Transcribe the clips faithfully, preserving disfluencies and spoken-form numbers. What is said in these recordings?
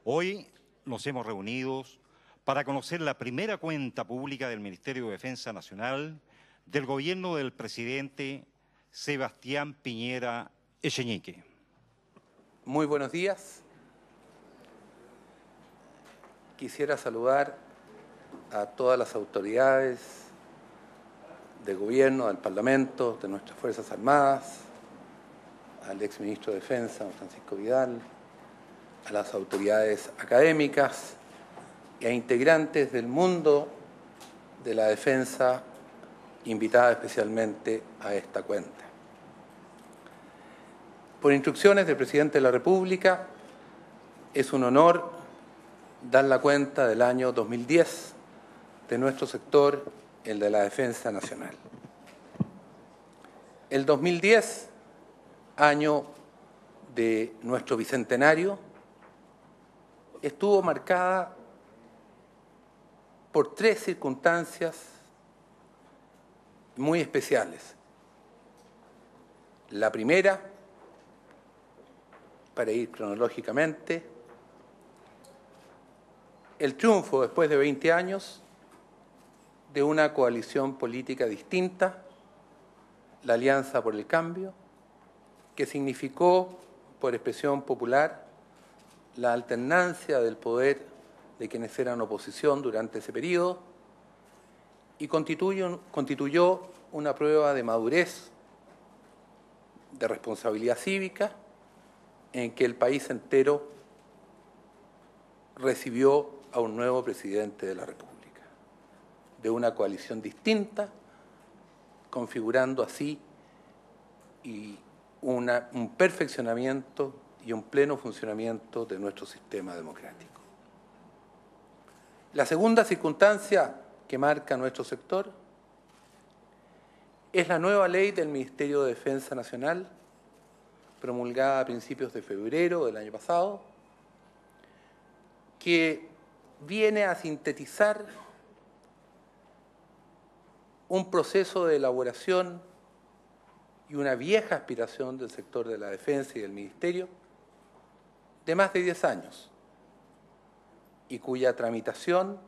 Hoy nos hemos reunido para conocer la primera cuenta pública del Ministerio de Defensa Nacional del gobierno del presidente Sebastián Piñera Echeñique. Muy buenos días. Quisiera saludar a todas las autoridades del gobierno, del Parlamento, de nuestras Fuerzas Armadas, al exministro de Defensa, don Francisco Vidal, a las autoridades académicas y a integrantes del mundo de la defensa, invitada especialmente a esta cuenta. Por instrucciones del Presidente de la República, es un honor dar la cuenta del año dos mil diez de nuestro sector, el de la Defensa Nacional. El dos mil diez, año de nuestro bicentenario, estuvo marcada por tres circunstancias muy especiales. La primera, para ir cronológicamente, el triunfo después de veinte años de una coalición política distinta, la Alianza por el Cambio, que significó, por expresión popular, la alternancia del poder de quienes eran oposición durante ese periodo y constituyó, constituyó una prueba de madurez, de responsabilidad cívica, en que el país entero recibió a un nuevo presidente de la República, de una coalición distinta, configurando así y una, un perfeccionamiento y un pleno funcionamiento de nuestro sistema democrático. La segunda circunstancia que marca nuestro sector es la nueva ley del Ministerio de Defensa Nacional, promulgada a principios de febrero del año pasado, que viene a sintetizar un proceso de elaboración y una vieja aspiración del sector de la defensa y del Ministerio de más de diez años y cuya tramitación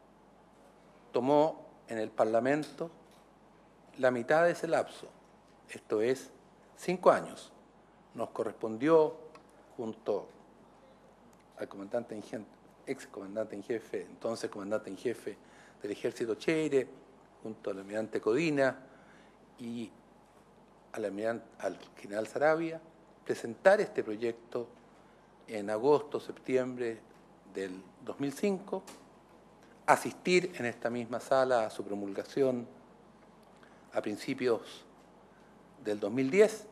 tomó en el Parlamento la mitad de ese lapso, esto es, cinco años. Nos correspondió, junto al comandante en jefe, ex comandante en jefe, entonces comandante en jefe del Ejército Cheire, junto al almirante Codina y al, almirante, al general Saravia, presentar este proyecto en agosto, septiembre del dos mil cinco, asistir en esta misma sala a su promulgación a principios del dos mil diez,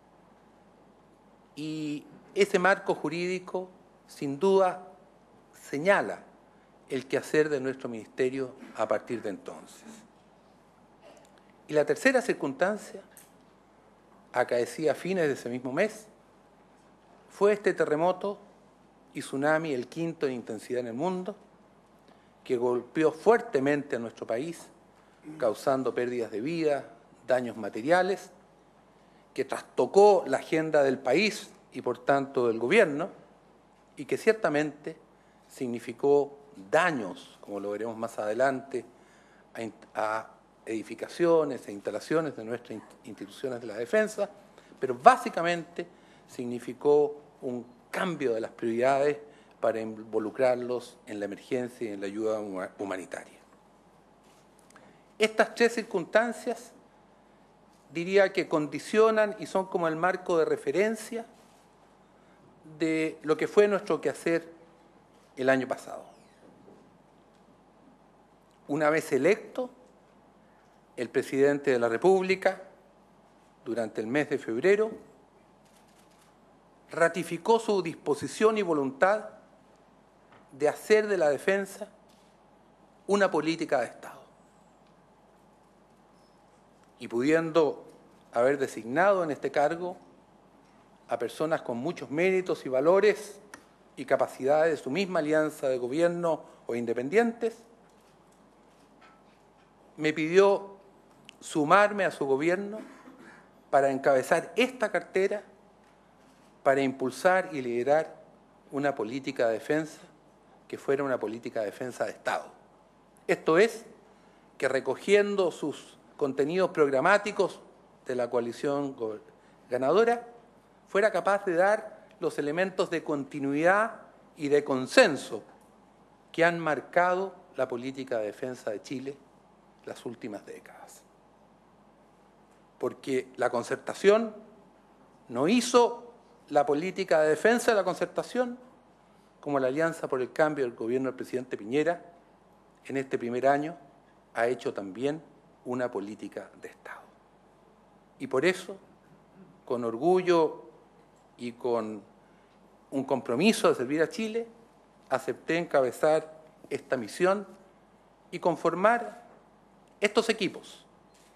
y ese marco jurídico sin duda señala el quehacer de nuestro ministerio a partir de entonces. Y la tercera circunstancia, acaecida a fines de ese mismo mes, fue este terremoto y tsunami, el quinto en intensidad en el mundo, que golpeó fuertemente a nuestro país, causando pérdidas de vida, daños materiales, que trastocó la agenda del país y por tanto del gobierno, y que ciertamente significó daños, como lo veremos más adelante, a, a edificaciones e instalaciones de nuestras instituciones de la defensa, pero básicamente significó un cambio de las prioridades para involucrarlos en la emergencia y en la ayuda humanitaria. Estas tres circunstancias diría que condicionan y son como el marco de referencia de lo que fue nuestro quehacer el año pasado. Una vez electo, el presidente de la República, durante el mes de febrero, ratificó su disposición y voluntad de hacer de la defensa una política de Estado. Y pudiendo haber designado en este cargo a personas con muchos méritos y valores y capacidades de su misma alianza de gobierno o independientes, me pidió sumarme a su gobierno para encabezar esta cartera, para impulsar y liderar una política de defensa que fuera una política de defensa de Estado. Esto es, que recogiendo sus contenidos programáticos de la coalición ganadora, fuera capaz de dar los elementos de continuidad y de consenso que han marcado la política de defensa de Chile las últimas décadas. Porque la concertación no hizo la política de defensa de la concertación, como la Alianza por el Cambio del gobierno del presidente Piñera, en este primer año, ha hecho también una política de Estado. Y por eso, con orgullo y con un compromiso de servir a Chile, acepté encabezar esta misión y conformar estos equipos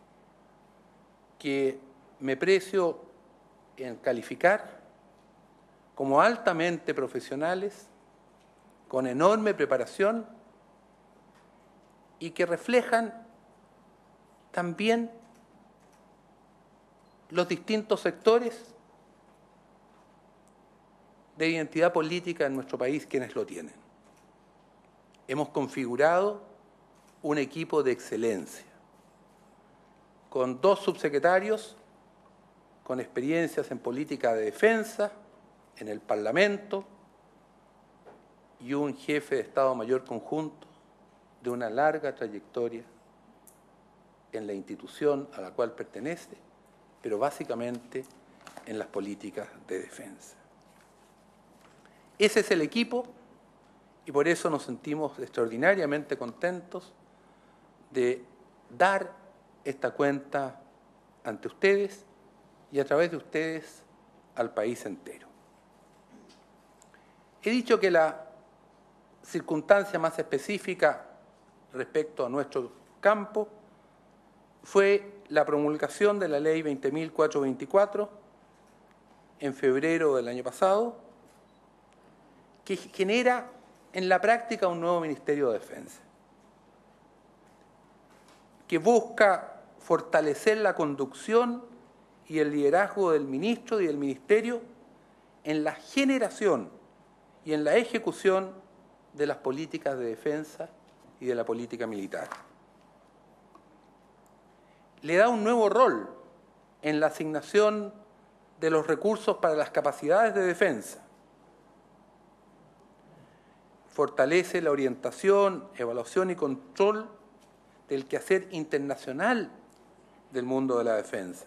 que me precio en calificar como altamente profesionales, con enorme preparación y que reflejan también los distintos sectores de identidad política en nuestro país quienes lo tienen. Hemos configurado un equipo de excelencia, con dos subsecretarios con experiencias en política de defensa, en el Parlamento, y un jefe de Estado Mayor conjunto de una larga trayectoria en la institución a la cual pertenece, pero básicamente en las políticas de defensa. Ese es el equipo y por eso nos sentimos extraordinariamente contentos de dar esta cuenta ante ustedes y a través de ustedes al país entero. He dicho que la circunstancia más específica respecto a nuestro campo fue la promulgación de la Ley veinte mil cuatrocientos veinticuatro en febrero del año pasado, que genera en la práctica un nuevo Ministerio de Defensa, que busca fortalecer la conducción y el liderazgo del ministro y del ministerio en la generación y en la ejecución de las políticas de defensa y de la política militar. Le da un nuevo rol en la asignación de los recursos para las capacidades de defensa. Fortalece la orientación, evaluación y control del quehacer internacional del mundo de la defensa.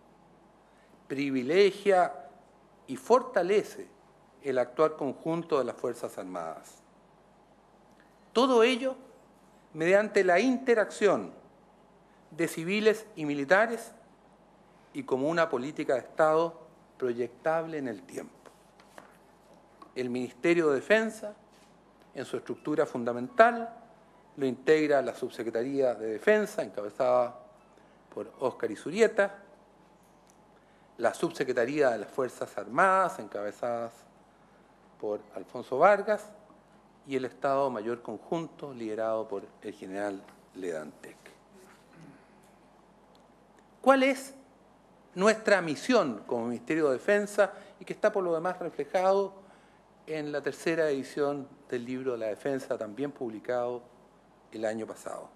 Privilegia y fortalece el actuar conjunto de las Fuerzas Armadas. Todo ello mediante la interacción de civiles y militares y como una política de Estado proyectable en el tiempo. El Ministerio de Defensa, en su estructura fundamental, lo integra la Subsecretaría de Defensa, encabezada por Óscar Izurieta, la Subsecretaría de las Fuerzas Armadas, encabezadas por Alfonso Vargas, y el Estado Mayor Conjunto, liderado por el general Ledantec. ¿Cuál es nuestra misión como Ministerio de Defensa y que está por lo demás reflejado en la tercera edición del libro de la defensa, también publicado el año pasado?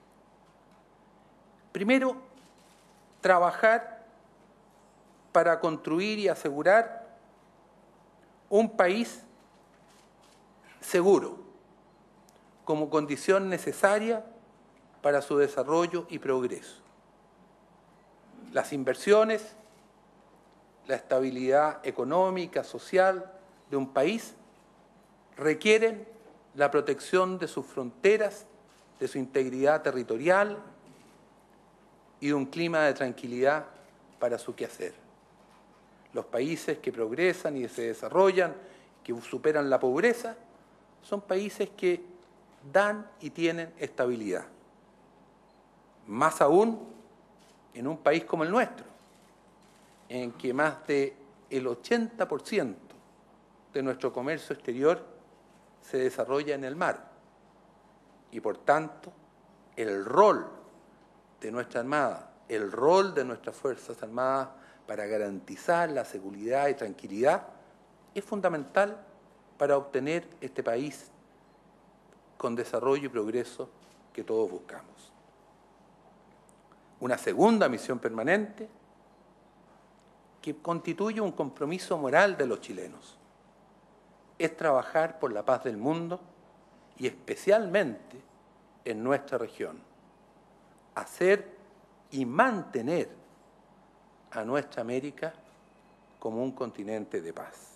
Primero, trabajar para construir y asegurar un país seguro, como condición necesaria para su desarrollo y progreso. Las inversiones, la estabilidad económica, social de un país requieren la protección de sus fronteras, de su integridad territorial y de un clima de tranquilidad para su quehacer. Los países que progresan y se desarrollan, que superan la pobreza, son países que dan y tienen estabilidad. Más aún en un país como el nuestro, en que más del ochenta por ciento de nuestro comercio exterior se desarrolla en el mar. Y por tanto, el rol de nuestra Armada, el rol de nuestras Fuerzas Armadas para garantizar la seguridad y tranquilidad es fundamental para obtener este país con desarrollo y progreso que todos buscamos. Una segunda misión permanente que constituye un compromiso moral de los chilenos es trabajar por la paz del mundo y especialmente en nuestra región, hacer y mantener a nuestra América como un continente de paz.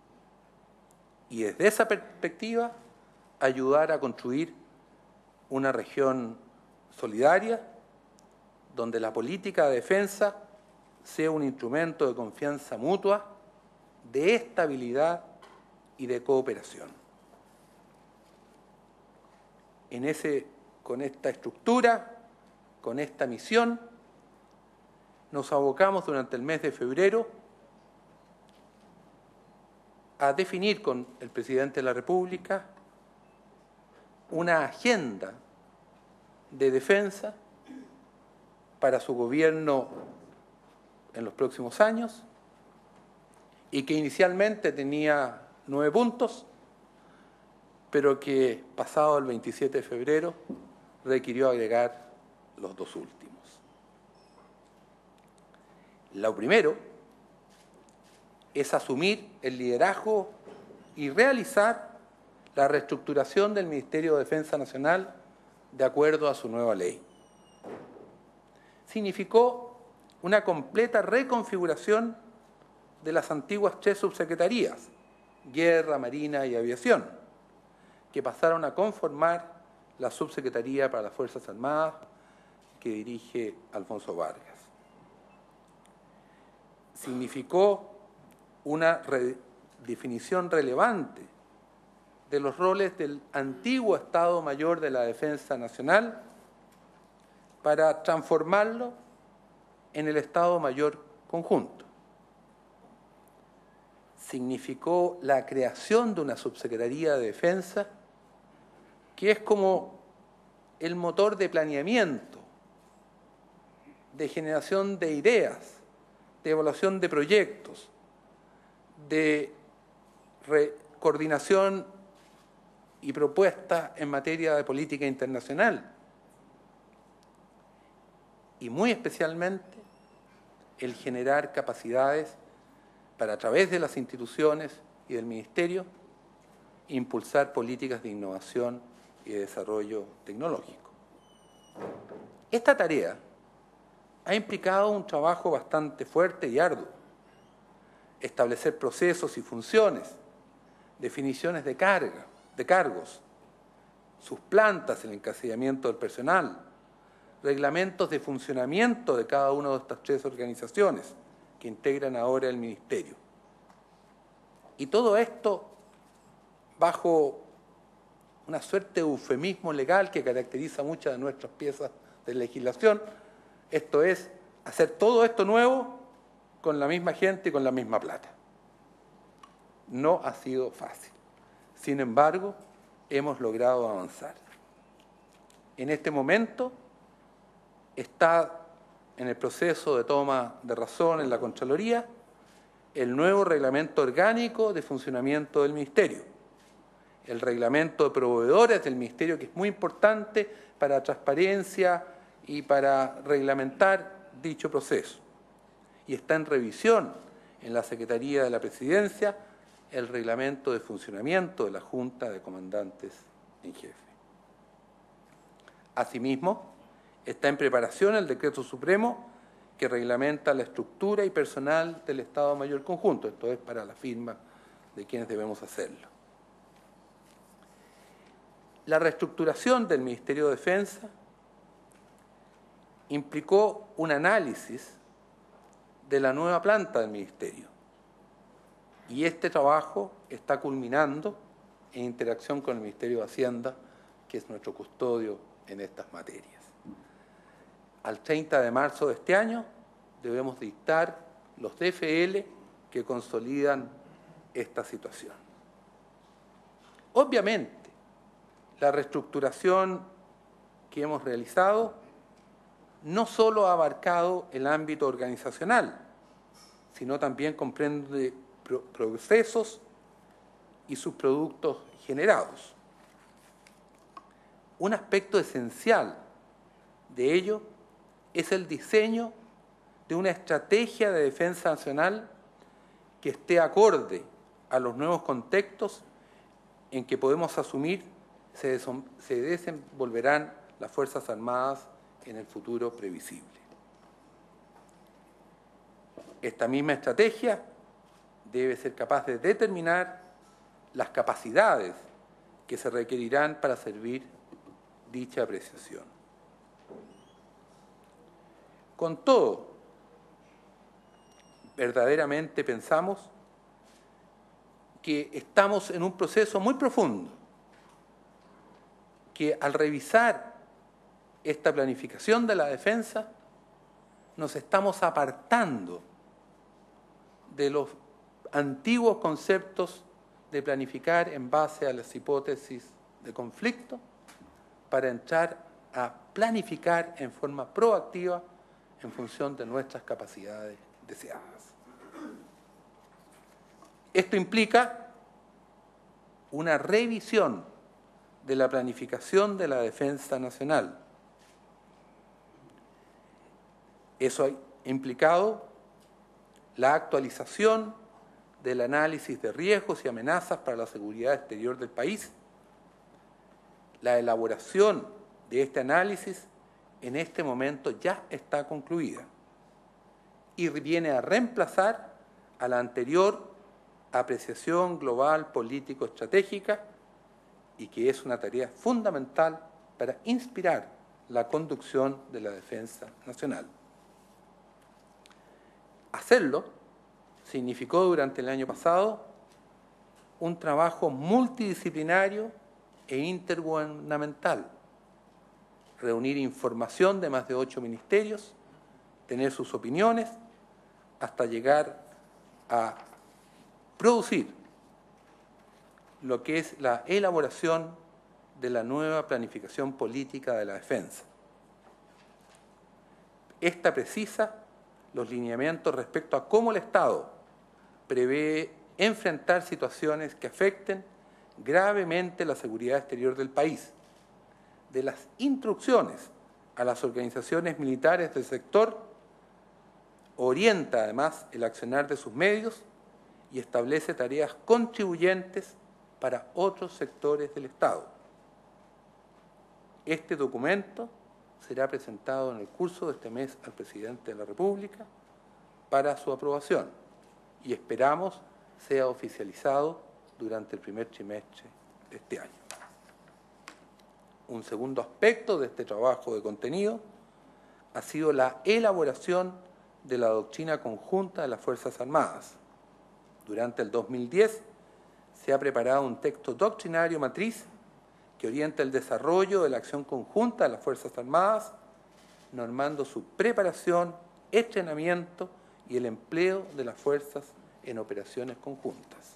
Y desde esa perspectiva, ayudar a construir una región solidaria donde la política de defensa sea un instrumento de confianza mutua, de estabilidad y de cooperación. En ese, con esta estructura, con esta misión, nos abocamos durante el mes de febrero a definir con el presidente de la República una agenda de defensa para su gobierno en los próximos años y que inicialmente tenía nueve puntos, pero que pasado el veintisiete de febrero requirió agregar los dos últimos. Lo primero es asumir el liderazgo y realizar la reestructuración del Ministerio de Defensa Nacional de acuerdo a su nueva ley. Significó una completa reconfiguración de las antiguas tres subsecretarías, Guerra, Marina y Aviación, que pasaron a conformar la Subsecretaría para las Fuerzas Armadas que dirige Alfonso Vargas. Significó una redefinición relevante de los roles del antiguo Estado Mayor de la Defensa Nacional para transformarlo en el Estado Mayor Conjunto. Significó la creación de una Subsecretaría de Defensa que es como el motor de planeamiento, de generación de ideas, de evaluación de proyectos, de coordinación y propuestas en materia de política internacional. Y muy especialmente el generar capacidades para, a través de las instituciones y del Ministerio, impulsar políticas de innovación y de desarrollo tecnológico. Esta tarea ha implicado un trabajo bastante fuerte y arduo. Establecer procesos y funciones, definiciones de carga, de cargos, sus plantas, el encasillamiento del personal, reglamentos de funcionamiento de cada una de estas tres organizaciones que integran ahora el Ministerio. Y todo esto bajo una suerte de eufemismo legal que caracteriza muchas de nuestras piezas de legislación, esto es, hacer todo esto nuevo con la misma gente y con la misma plata. No ha sido fácil. Sin embargo, hemos logrado avanzar. En este momento está en el proceso de toma de razón en la Contraloría el nuevo reglamento orgánico de funcionamiento del Ministerio, el reglamento de proveedores del Ministerio, que es muy importante para la transparencia y para reglamentar dicho proceso. Y está en revisión en la Secretaría de la Presidencia el reglamento de funcionamiento de la Junta de Comandantes en Jefe. Asimismo, está en preparación el Decreto Supremo que reglamenta la estructura y personal del Estado Mayor Conjunto. Esto es para la firma de quienes debemos hacerlo. La reestructuración del Ministerio de Defensa implicó un análisis de la nueva planta del Ministerio. Y este trabajo está culminando en interacción con el Ministerio de Hacienda, que es nuestro custodio en estas materias. Al treinta de marzo de este año debemos dictar los D F L que consolidan esta situación. Obviamente, la reestructuración que hemos realizado no solo ha abarcado el ámbito organizacional, sino también comprende procesos y sus productos generados. Un aspecto esencial de ello es el diseño de una estrategia de defensa nacional que esté acorde a los nuevos contextos en que podemos asumir se, se desenvolverán las Fuerzas Armadas en el futuro previsible. Esta misma estrategia debe ser capaz de determinar las capacidades que se requerirán para servir dicha apreciación. Con todo, verdaderamente pensamos que estamos en un proceso muy profundo, que al revisar esta planificación de la defensa nos estamos apartando de los antiguos conceptos de planificar en base a las hipótesis de conflicto para entrar a planificar en forma proactiva en función de nuestras capacidades deseadas. Esto implica una revisión de la planificación de la defensa nacional. Eso ha implicado la actualización del análisis de riesgos y amenazas para la seguridad exterior del país. La elaboración de este análisis en este momento ya está concluida y viene a reemplazar a la anterior apreciación global político-estratégica y que es una tarea fundamental para inspirar la conducción de la defensa nacional. Hacerlo significó durante el año pasado un trabajo multidisciplinario e intergubernamental, reunir información de más de ocho ministerios, tener sus opiniones, hasta llegar a producir lo que es la elaboración de la nueva planificación política de la defensa. Esta precisa los lineamientos respecto a cómo el Estado prevé enfrentar situaciones que afecten gravemente la seguridad exterior del país, de las instrucciones a las organizaciones militares del sector, orienta además el accionar de sus medios y establece tareas contribuyentes para otros sectores del Estado. Este documento será presentado en el curso de este mes al Presidente de la República para su aprobación y esperamos sea oficializado durante el primer trimestre de este año. Un segundo aspecto de este trabajo de contenido ha sido la elaboración de la doctrina conjunta de las Fuerzas Armadas. Durante el dos mil diez se ha preparado un texto doctrinario matriz que orienta el desarrollo de la acción conjunta de las Fuerzas Armadas, normando su preparación, entrenamiento y el empleo de las fuerzas en operaciones conjuntas.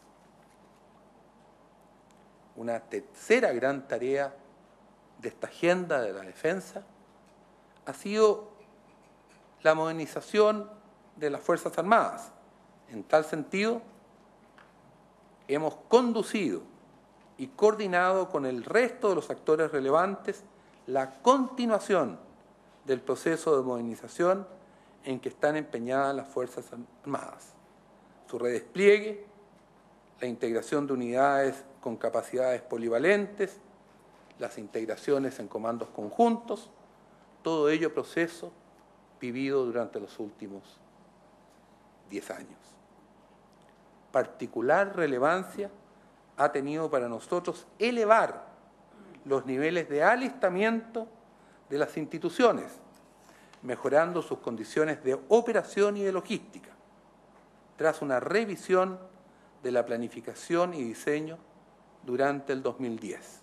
Una tercera gran tarea de esta agenda de la defensa ha sido la modernización de las Fuerzas Armadas. En tal sentido, hemos conducido y coordinado con el resto de los actores relevantes la continuación del proceso de modernización en que están empeñadas las Fuerzas Armadas. Su redespliegue, la integración de unidades con capacidades polivalentes, las integraciones en comandos conjuntos, todo ello proceso vivido durante los últimos diez años. Particular relevancia ha tenido para nosotros elevar los niveles de alistamiento de las instituciones, mejorando sus condiciones de operación y de logística, tras una revisión de la planificación y diseño durante el dos mil diez.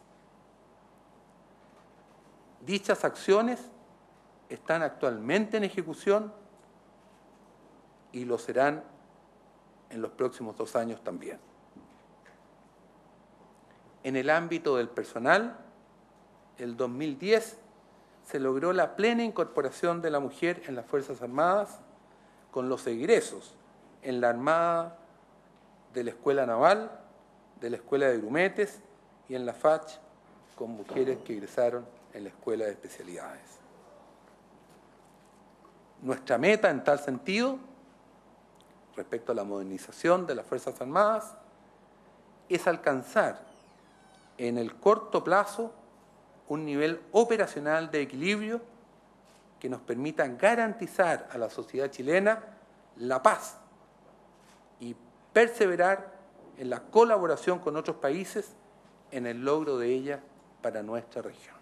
Dichas acciones están actualmente en ejecución y lo serán en los próximos dos años también. En el ámbito del personal, el dos mil diez se logró la plena incorporación de la mujer en las Fuerzas Armadas con los egresos en la Armada de la Escuela Naval de la Escuela de Grumetes y en la F A C H con mujeres que egresaron en la Escuela de Especialidades. Nuestra meta en tal sentido, respecto a la modernización de las Fuerzas Armadas, es alcanzar en el corto plazo un nivel operacional de equilibrio que nos permita garantizar a la sociedad chilena la paz y perseverar en la colaboración con otros países en el logro de ella para nuestra región.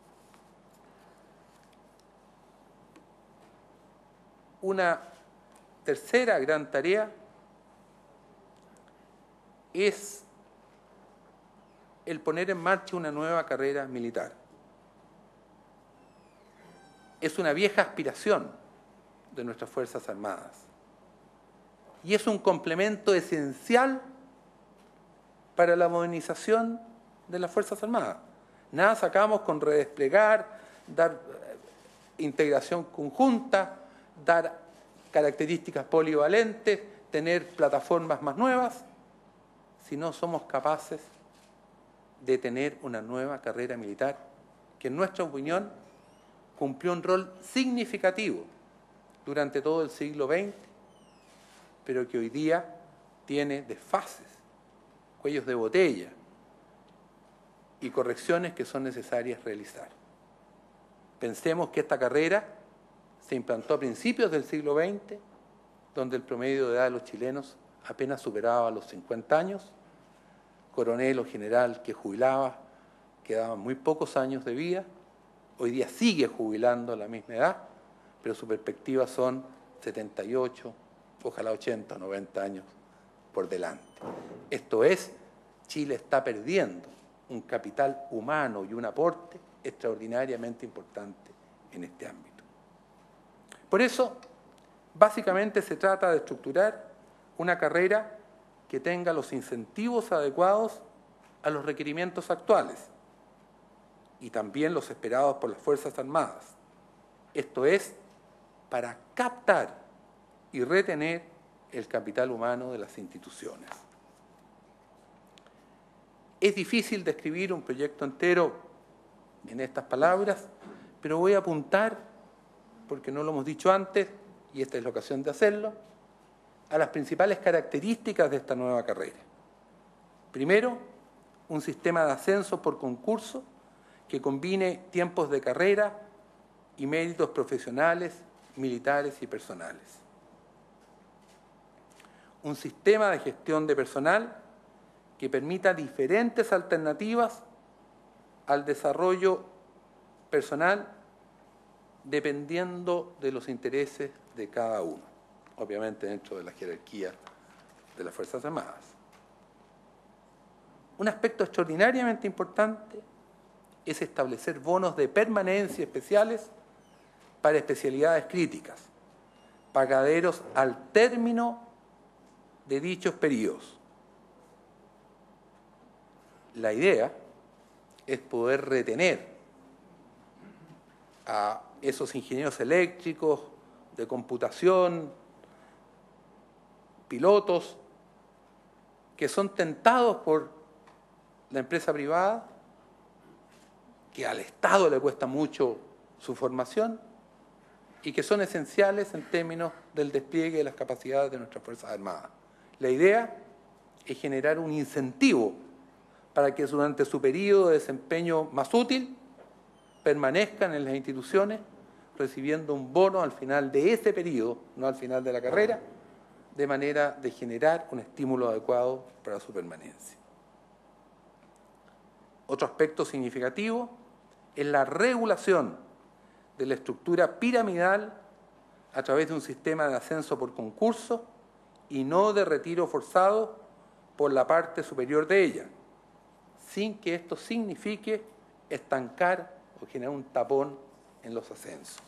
Una tercera gran tarea es el poner en marcha una nueva carrera militar. Es una vieja aspiración de nuestras Fuerzas Armadas y es un complemento esencial para la modernización de las Fuerzas Armadas. Nada sacamos con redesplegar, dar integración conjunta, dar características polivalentes, tener plataformas más nuevas, si no somos capaces de tener una nueva carrera militar que, en nuestra opinión, cumplió un rol significativo durante todo el siglo veinte, pero que hoy día tiene desfases, cuellos de botella y correcciones que son necesarias realizar. Pensemos que esta carrera se implantó a principios del siglo veinte, donde el promedio de edad de los chilenos apenas superaba los cincuenta años, coronel o general que jubilaba quedaban muy pocos años de vida, hoy día sigue jubilando a la misma edad, pero sus perspectivas son setenta y ocho, ojalá ochenta o noventa años por delante. Esto es, Chile está perdiendo un capital humano y un aporte extraordinariamente importante en este ámbito. Por eso, básicamente se trata de estructurar una carrera que tenga los incentivos adecuados a los requerimientos actuales y también los esperados por las Fuerzas Armadas. Esto es, para captar y retener el capital humano de las instituciones. Es difícil describir un proyecto entero en estas palabras, pero voy a apuntar, porque no lo hemos dicho antes, y esta es la ocasión de hacerlo, a las principales características de esta nueva carrera. Primero, un sistema de ascenso por concurso que combine tiempos de carrera y méritos profesionales, militares y personales. Un sistema de gestión de personal que permita diferentes alternativas al desarrollo personal dependiendo de los intereses de cada uno, obviamente dentro de la jerarquía de las Fuerzas Armadas. Un aspecto extraordinariamente importante es establecer bonos de permanencia especiales para especialidades críticas, pagaderos al término de dichos periodos. La idea es poder retener a esos ingenieros eléctricos, de computación, pilotos, que son tentados por la empresa privada, que al Estado le cuesta mucho su formación y que son esenciales en términos del despliegue de las capacidades de nuestras Fuerzas Armadas. La idea es generar un incentivo para que durante su periodo de desempeño más útil permanezcan en las instituciones recibiendo un bono al final de ese periodo, no al final de la carrera, de manera de generar un estímulo adecuado para su permanencia. Otro aspecto significativo es la regulación de la estructura piramidal a través de un sistema de ascenso por concurso y no de retiro forzado por la parte superior de ella, sin que esto signifique estancar o generar un tapón en los ascensos.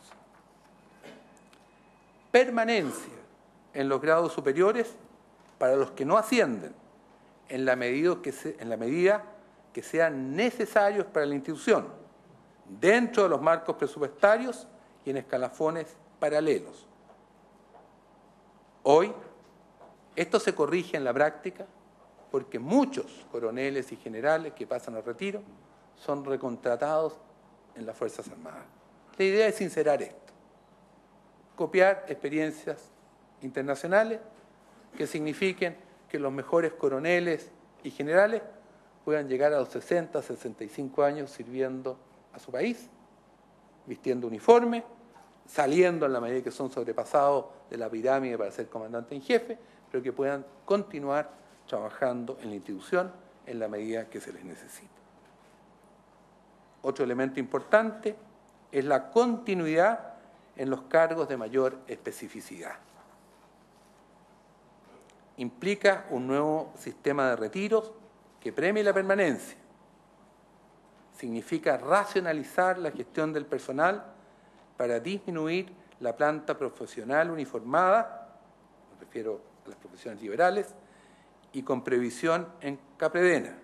Permanencia en los grados superiores para los que no ascienden, en la medida que, se, en la medida que sean necesarios para la institución, dentro de los marcos presupuestarios y en escalafones paralelos. Hoy, esto se corrige en la práctica porque muchos coroneles y generales que pasan al retiro son recontratados en las Fuerzas Armadas. La idea es sincerar esto, copiar experiencias internacionales que signifiquen que los mejores coroneles y generales puedan llegar a los sesenta, sesenta y cinco años sirviendo a su país, vistiendo uniforme, saliendo en la medida que son sobrepasados de la pirámide para ser comandante en jefe, pero que puedan continuar trabajando en la institución en la medida que se les necesita. Otro elemento importante es la continuidad en los cargos de mayor especificidad. Implica un nuevo sistema de retiros que premie la permanencia. Significa racionalizar la gestión del personal para disminuir la planta profesional uniformada, me refiero a las profesiones liberales, y con previsión en Capredena.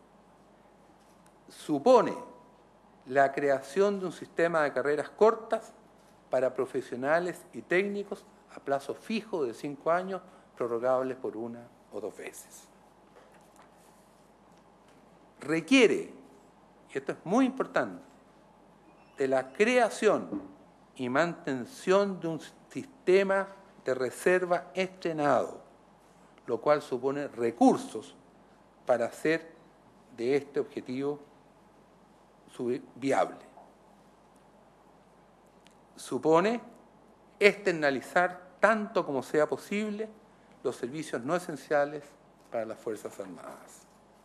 Supone la creación de un sistema de carreras cortas para profesionales y técnicos a plazo fijo de cinco años, prorrogables por una o dos veces. Requiere, y esto es muy importante, de la creación y mantención de un sistema de reserva estrenado, lo cual supone recursos para hacer de este objetivo viable. Supone externalizar tanto como sea posible los servicios no esenciales para las Fuerzas Armadas.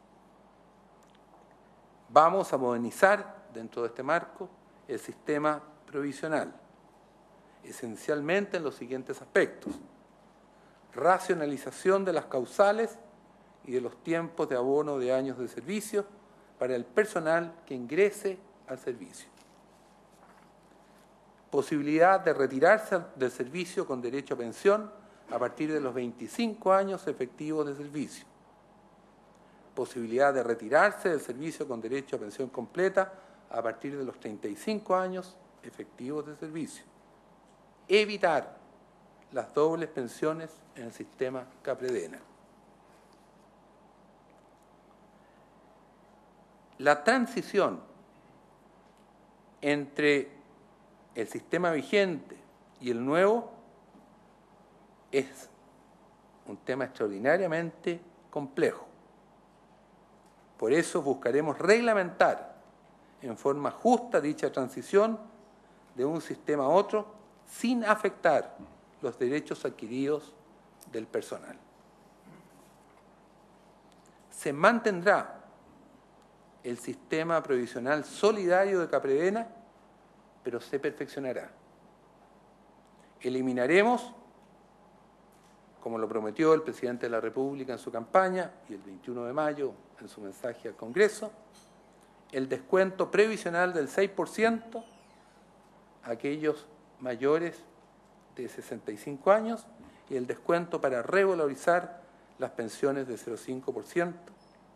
Vamos a modernizar dentro de este marco el sistema provisional, esencialmente en los siguientes aspectos: racionalización de las causales y de los tiempos de abono de años de servicio para el personal que ingrese al servicio. Posibilidad de retirarse del servicio con derecho a pensión a partir de los veinticinco años efectivos de servicio. Posibilidad de retirarse del servicio con derecho a pensión completa a partir de los treinta y cinco años efectivos de servicio. Evitar las dobles pensiones en el sistema Capredena. La transición entre el sistema vigente y el nuevo es un tema extraordinariamente complejo. Por eso buscaremos reglamentar en forma justa dicha transición de un sistema a otro sin afectar los derechos adquiridos del personal. Se mantendrá el sistema provisional solidario de Capredena, pero se perfeccionará. Eliminaremos, como lo prometió el presidente de la República en su campaña y el veintiuno de mayo en su mensaje al Congreso, el descuento previsional del seis por ciento a aquellos mayores de sesenta y cinco años y el descuento para revalorizar las pensiones de cero coma cinco por ciento,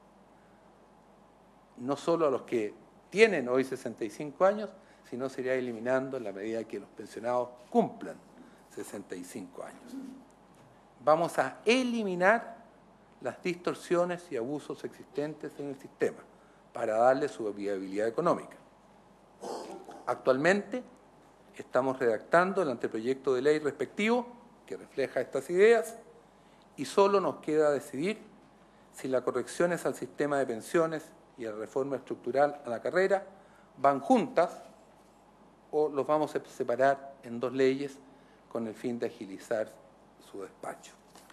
no solo a los que tienen hoy sesenta y cinco años, sino se irá eliminando en la medida que los pensionados cumplan sesenta y cinco años. Vamos a eliminar las distorsiones y abusos existentes en el sistema para darle su viabilidad económica. Actualmente estamos redactando el anteproyecto de ley respectivo que refleja estas ideas y solo nos queda decidir si las correcciones al sistema de pensiones y a la reforma estructural a la carrera van juntas o los vamos a separar en dos leyes con el fin de agilizar su despacho.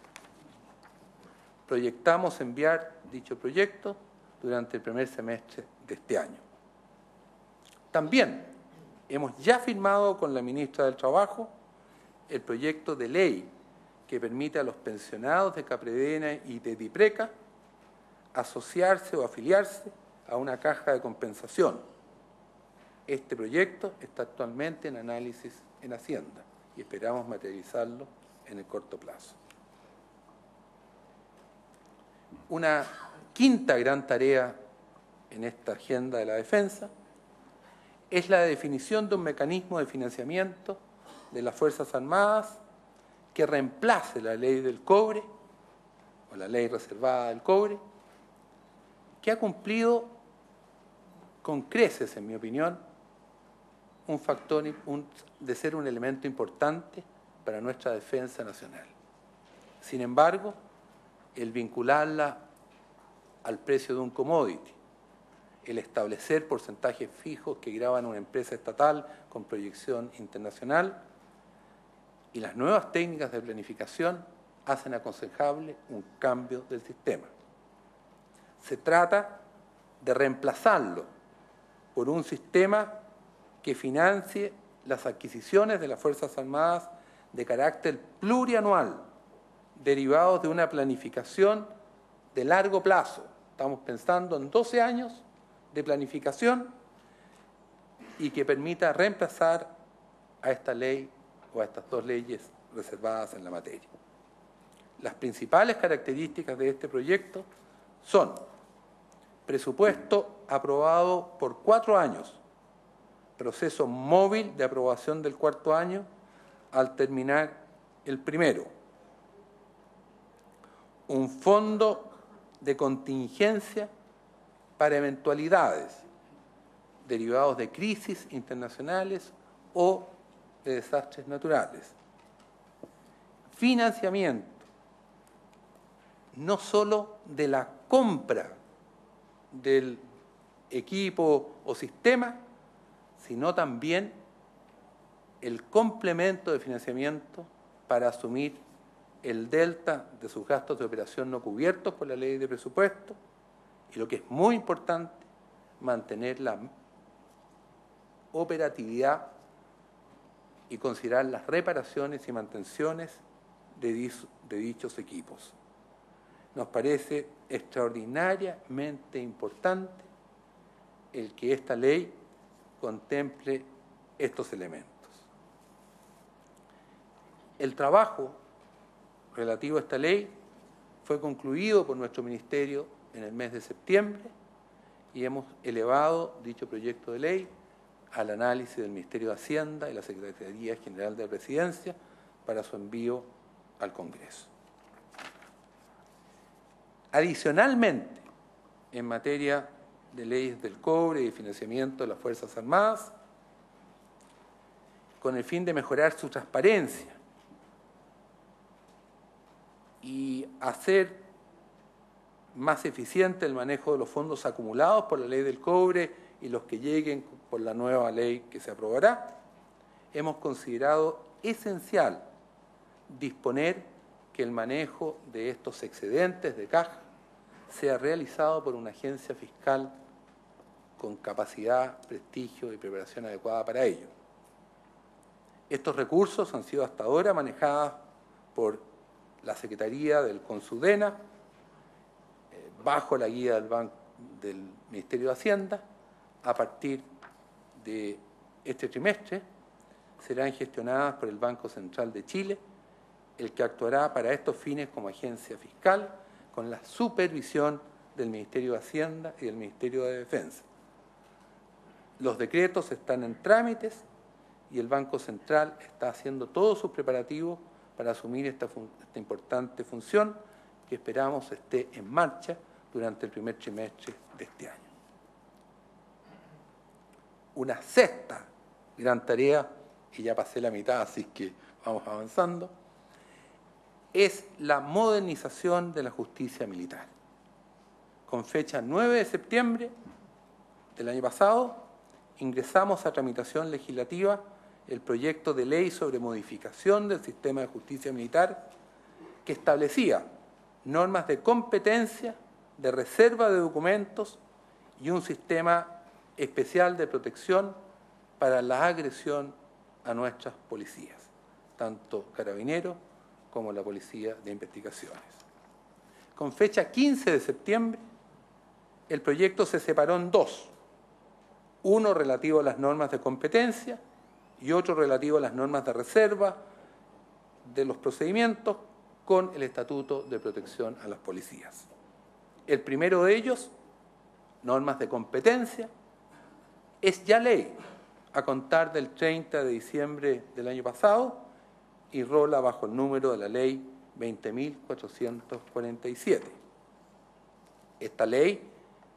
Proyectamos enviar dicho proyecto durante el primer semestre de este año. También hemos ya firmado con la ministra del Trabajo el proyecto de ley que permite a los pensionados de Capredena y de DIPRECA asociarse o afiliarse a una caja de compensación. Este proyecto está actualmente en análisis en Hacienda y esperamos materializarlo en el corto plazo. Una quinta gran tarea en esta agenda de la defensa es la definición de un mecanismo de financiamiento de las Fuerzas Armadas que reemplace la ley del cobre o la ley reservada del cobre que ha cumplido con creces, en mi opinión, un factor un, de ser un elemento importante para nuestra defensa nacional. Sin embargo, el vincularla al precio de un commodity, el establecer porcentajes fijos que graban una empresa estatal con proyección internacional y las nuevas técnicas de planificación hacen aconsejable un cambio del sistema. Se trata de reemplazarlo por un sistema que financie las adquisiciones de las Fuerzas Armadas de carácter plurianual, derivados de una planificación de largo plazo. Estamos pensando en doce años de planificación y que permita reemplazar a esta ley o a estas dos leyes reservadas en la materia. Las principales características de este proyecto son presupuesto aprobado por cuatro años, proceso móvil de aprobación del cuarto año al terminar el primero, un fondo de contingencia para eventualidades derivados de crisis internacionales o de desastres naturales, financiamiento no solo de la compra del equipo o sistema, sino también el complemento de financiamiento para asumir el delta de sus gastos de operación no cubiertos por la ley de presupuesto y, lo que es muy importante, mantener la operatividad y considerar las reparaciones y mantenciones de, de dichos equipos. Nos parece extraordinariamente importante el que esta ley contemple estos elementos. El trabajo relativo a esta ley fue concluido por nuestro Ministerio en el mes de septiembre y hemos elevado dicho proyecto de ley al análisis del Ministerio de Hacienda y la Secretaría General de la Presidencia para su envío al Congreso. Adicionalmente, en materia de leyes del cobre y de financiamiento de las Fuerzas Armadas, con el fin de mejorar su transparencia y hacer más eficiente el manejo de los fondos acumulados por la ley del cobre y los que lleguen por la nueva ley que se aprobará, hemos considerado esencial disponer que el manejo de estos excedentes de caja sea realizado por una agencia fiscal con capacidad, prestigio y preparación adecuada para ello. Estos recursos han sido hasta ahora manejados por la Secretaría del Consudena, eh, bajo la guía del, Banco, del Ministerio de Hacienda. A partir de este trimestre serán gestionadas por el Banco Central de Chile, el que actuará para estos fines como agencia fiscal con la supervisión del Ministerio de Hacienda y del Ministerio de Defensa. Los decretos están en trámites y el Banco Central está haciendo todos sus preparativos para asumir esta, esta importante función que esperamos esté en marcha durante el primer trimestre de este año. Una sexta gran tarea, y ya pasé la mitad, así que vamos avanzando, es la modernización de la justicia militar. Con fecha nueve de septiembre del año pasado, ingresamos a tramitación legislativa el proyecto de ley sobre modificación del sistema de justicia militar que establecía normas de competencia, de reserva de documentos y un sistema especial de protección para la agresión a nuestras policías, tanto carabineros como la Policía de Investigaciones. Con fecha quince de septiembre, el proyecto se separó en dos, uno relativo a las normas de competencia y otro relativo a las normas de reserva de los procedimientos con el Estatuto de Protección a las Policías. El primero de ellos, normas de competencia, es ya ley a contar del treinta de diciembre del año pasado y rola bajo el número de la ley veinte mil cuatrocientos cuarenta y siete. Esta ley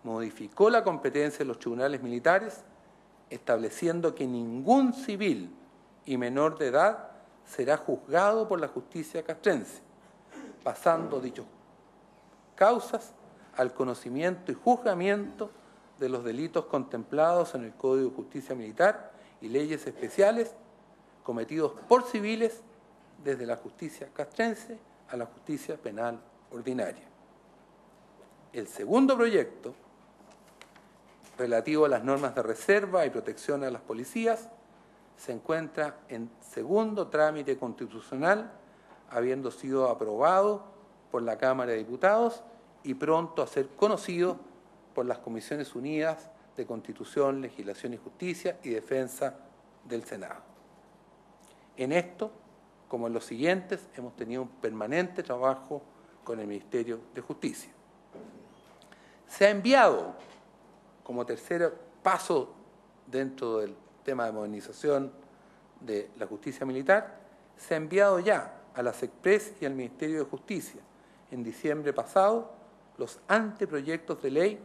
modificó la competencia de los tribunales militares, estableciendo que ningún civil y menor de edad será juzgado por la justicia castrense, pasando dichas causas al conocimiento y juzgamiento de los delitos contemplados en el Código de Justicia Militar y leyes especiales cometidos por civiles desde la justicia castrense a la justicia penal ordinaria. El segundo proyecto, relativo a las normas de reserva y protección a las policías, se encuentra en segundo trámite constitucional, habiendo sido aprobado por la Cámara de Diputados y pronto a ser conocido por las Comisiones Unidas de Constitución, Legislación y Justicia y Defensa del Senado. En esto, como en los siguientes, hemos tenido un permanente trabajo con el Ministerio de Justicia. Se ha enviado, como tercer paso dentro del tema de modernización de la justicia militar, se ha enviado ya a la SECPRES y al Ministerio de Justicia en diciembre pasado los anteproyectos de ley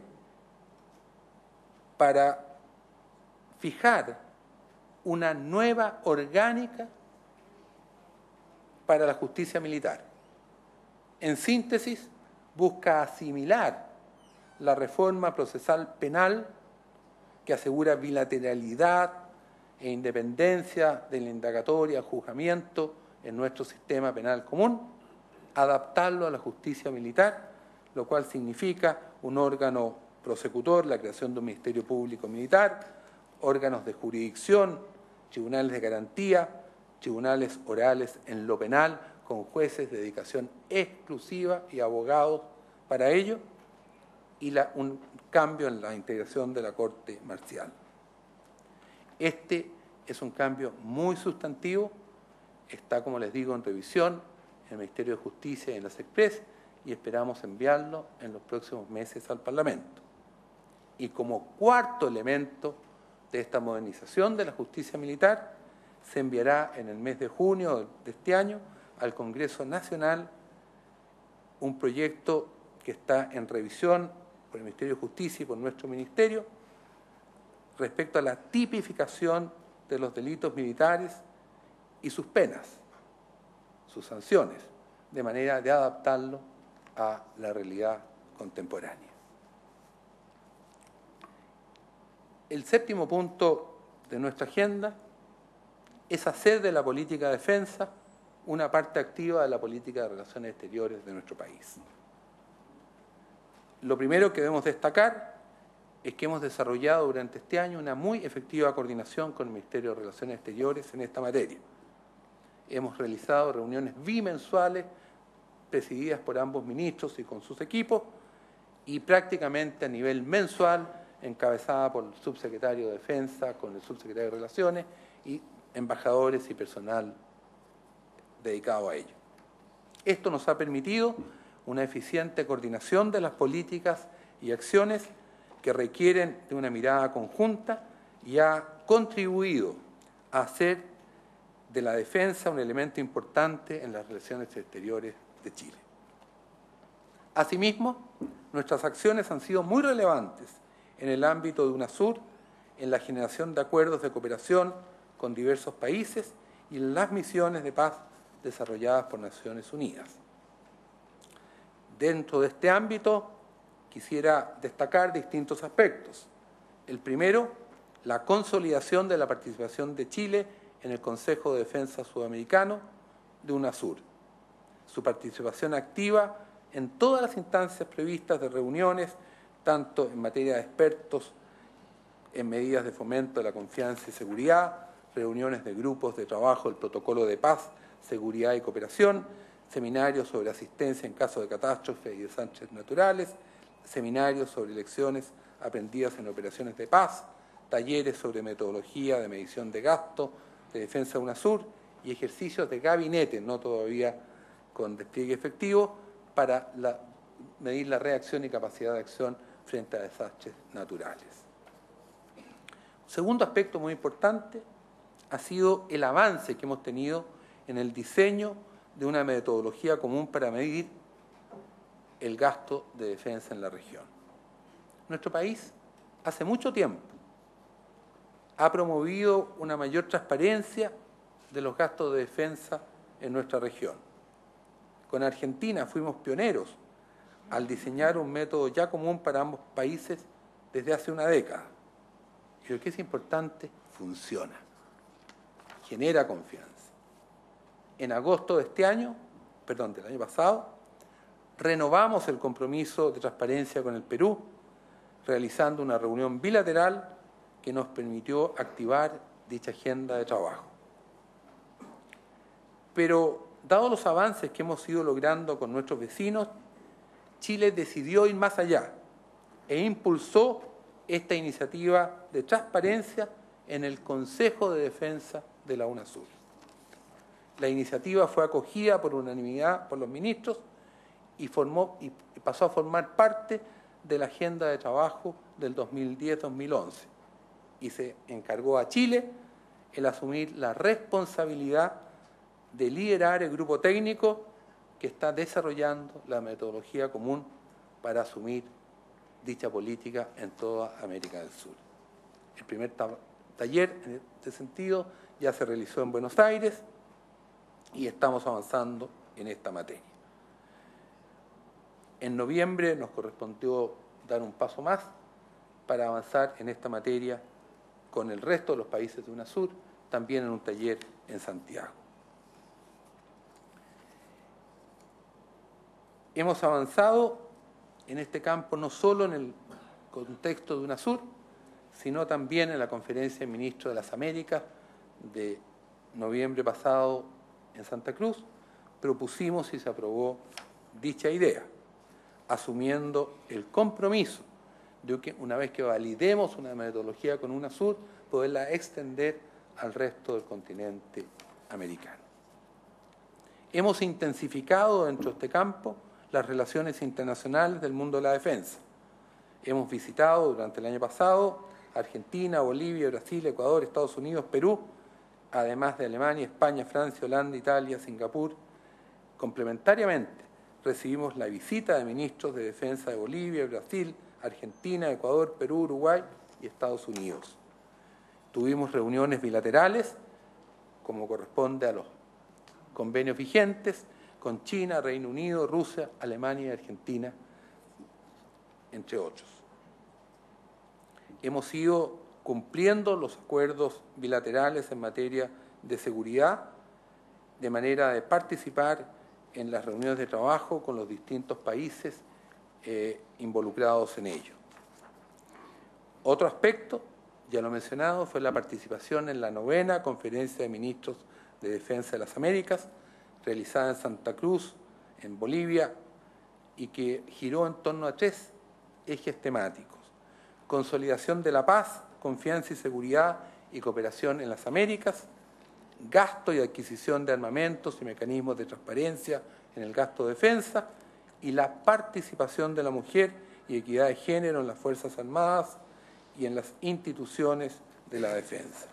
para fijar una nueva orgánica para la justicia militar. En síntesis, busca asimilar la reforma procesal penal que asegura bilateralidad e independencia de la indagatoria, juzgamiento en nuestro sistema penal común, adaptarlo a la justicia militar, lo cual significa un órgano prosecutor, la creación de un Ministerio Público Militar, órganos de jurisdicción, tribunales de garantía, tribunales orales en lo penal, con jueces de dedicación exclusiva y abogados para ello, y la, un cambio en la integración de la Corte Marcial. Este es un cambio muy sustantivo, está, como les digo, en revisión en el Ministerio de Justicia y en la SECPRES, y esperamos enviarlo en los próximos meses al Parlamento. Y como cuarto elemento de esta modernización de la justicia militar, se enviará en el mes de junio de este año al Congreso Nacional un proyecto que está en revisión por el Ministerio de Justicia y por nuestro Ministerio respecto a la tipificación de los delitos militares y sus penas, sus sanciones, de manera de adaptarlo a la realidad contemporánea. El séptimo punto de nuestra agenda es hacer de la política de defensa una parte activa de la política de relaciones exteriores de nuestro país. Lo primero que debemos destacar es que hemos desarrollado durante este año una muy efectiva coordinación con el Ministerio de Relaciones Exteriores en esta materia. Hemos realizado reuniones bimensuales presididas por ambos ministros y con sus equipos, y prácticamente a nivel mensual, encabezada por el subsecretario de Defensa, con el subsecretario de Relaciones y embajadores y personal dedicado a ello. Esto nos ha permitido una eficiente coordinación de las políticas y acciones que requieren de una mirada conjunta y ha contribuido a hacer de la defensa un elemento importante en las relaciones exteriores de Chile. Asimismo, nuestras acciones han sido muy relevantes en el ámbito de UNASUR, en la generación de acuerdos de cooperación con diversos países y en las misiones de paz desarrolladas por Naciones Unidas. Dentro de este ámbito, quisiera destacar distintos aspectos. El primero, la consolidación de la participación de Chile en el Consejo de Defensa Sudamericano de UNASUR. Su participación activa en todas las instancias previstas de reuniones, tanto en materia de expertos en medidas de fomento de la confianza y seguridad, reuniones de grupos de trabajo del Protocolo de Paz, Seguridad y Cooperación, seminarios sobre asistencia en caso de catástrofe y desastres naturales, seminarios sobre lecciones aprendidas en operaciones de paz, talleres sobre metodología de medición de gasto de defensa de UNASUR y ejercicios de gabinete, no todavía con despliegue efectivo, para la, medir la reacción y capacidad de acción frente a desastres naturales. Segundo aspecto muy importante ha sido el avance que hemos tenido en el diseño de una metodología común para medir el gasto de defensa en la región. Nuestro país, hace mucho tiempo, ha promovido una mayor transparencia de los gastos de defensa en nuestra región. Con Argentina fuimos pioneros al diseñar un método ya común para ambos países desde hace una década. Y lo que es importante, funciona, genera confianza. En agosto de este año, perdón, del año pasado, renovamos el compromiso de transparencia con el Perú, realizando una reunión bilateral que nos permitió activar dicha agenda de trabajo. Pero, dados los avances que hemos ido logrando con nuestros vecinos, Chile decidió ir más allá e impulsó esta iniciativa de transparencia en el Consejo de Defensa de la UNASUR. La iniciativa fue acogida por unanimidad por los ministros y, formó, y pasó a formar parte de la agenda de trabajo del dos mil diez dos mil once y se encargó a Chile el asumir la responsabilidad de liderar el grupo técnico que está desarrollando la metodología común para asumir dicha política en toda América del Sur. El primer ta taller en este sentido ya se realizó en Buenos Aires y estamos avanzando en esta materia. En noviembre nos correspondió dar un paso más para avanzar en esta materia con el resto de los países de UNASUR, también en un taller en Santiago. Hemos avanzado en este campo no solo en el contexto de UNASUR, sino también en la Conferencia de Ministros de las Américas de noviembre pasado en Santa Cruz. Propusimos y se aprobó dicha idea, asumiendo el compromiso de que una vez que validemos una metodología con UNASUR, poderla extender al resto del continente americano. Hemos intensificado dentro de este campo las relaciones internacionales del mundo de la defensa. Hemos visitado durante el año pasado Argentina, Bolivia, Brasil, Ecuador, Estados Unidos, Perú, además de Alemania, España, Francia, Holanda, Italia, Singapur. Complementariamente, recibimos la visita de ministros de defensa de Bolivia, Brasil, Argentina, Ecuador, Perú, Uruguay y Estados Unidos. Tuvimos reuniones bilaterales, como corresponde a los convenios vigentes, con China, Reino Unido, Rusia, Alemania y Argentina, entre otros. Hemos ido cumpliendo los acuerdos bilaterales en materia de seguridad, de manera de participar en las reuniones de trabajo con los distintos países eh, involucrados en ello. Otro aspecto, ya lo he mencionado, fue la participación en la novena Conferencia de Ministros de Defensa de las Américas, realizada en Santa Cruz, en Bolivia, y que giró en torno a tres ejes temáticos: consolidación de la paz, confianza y seguridad y cooperación en las Américas, gasto y adquisición de armamentos y mecanismos de transparencia en el gasto de defensa, y la participación de la mujer y equidad de género en las Fuerzas Armadas y en las instituciones de la defensa.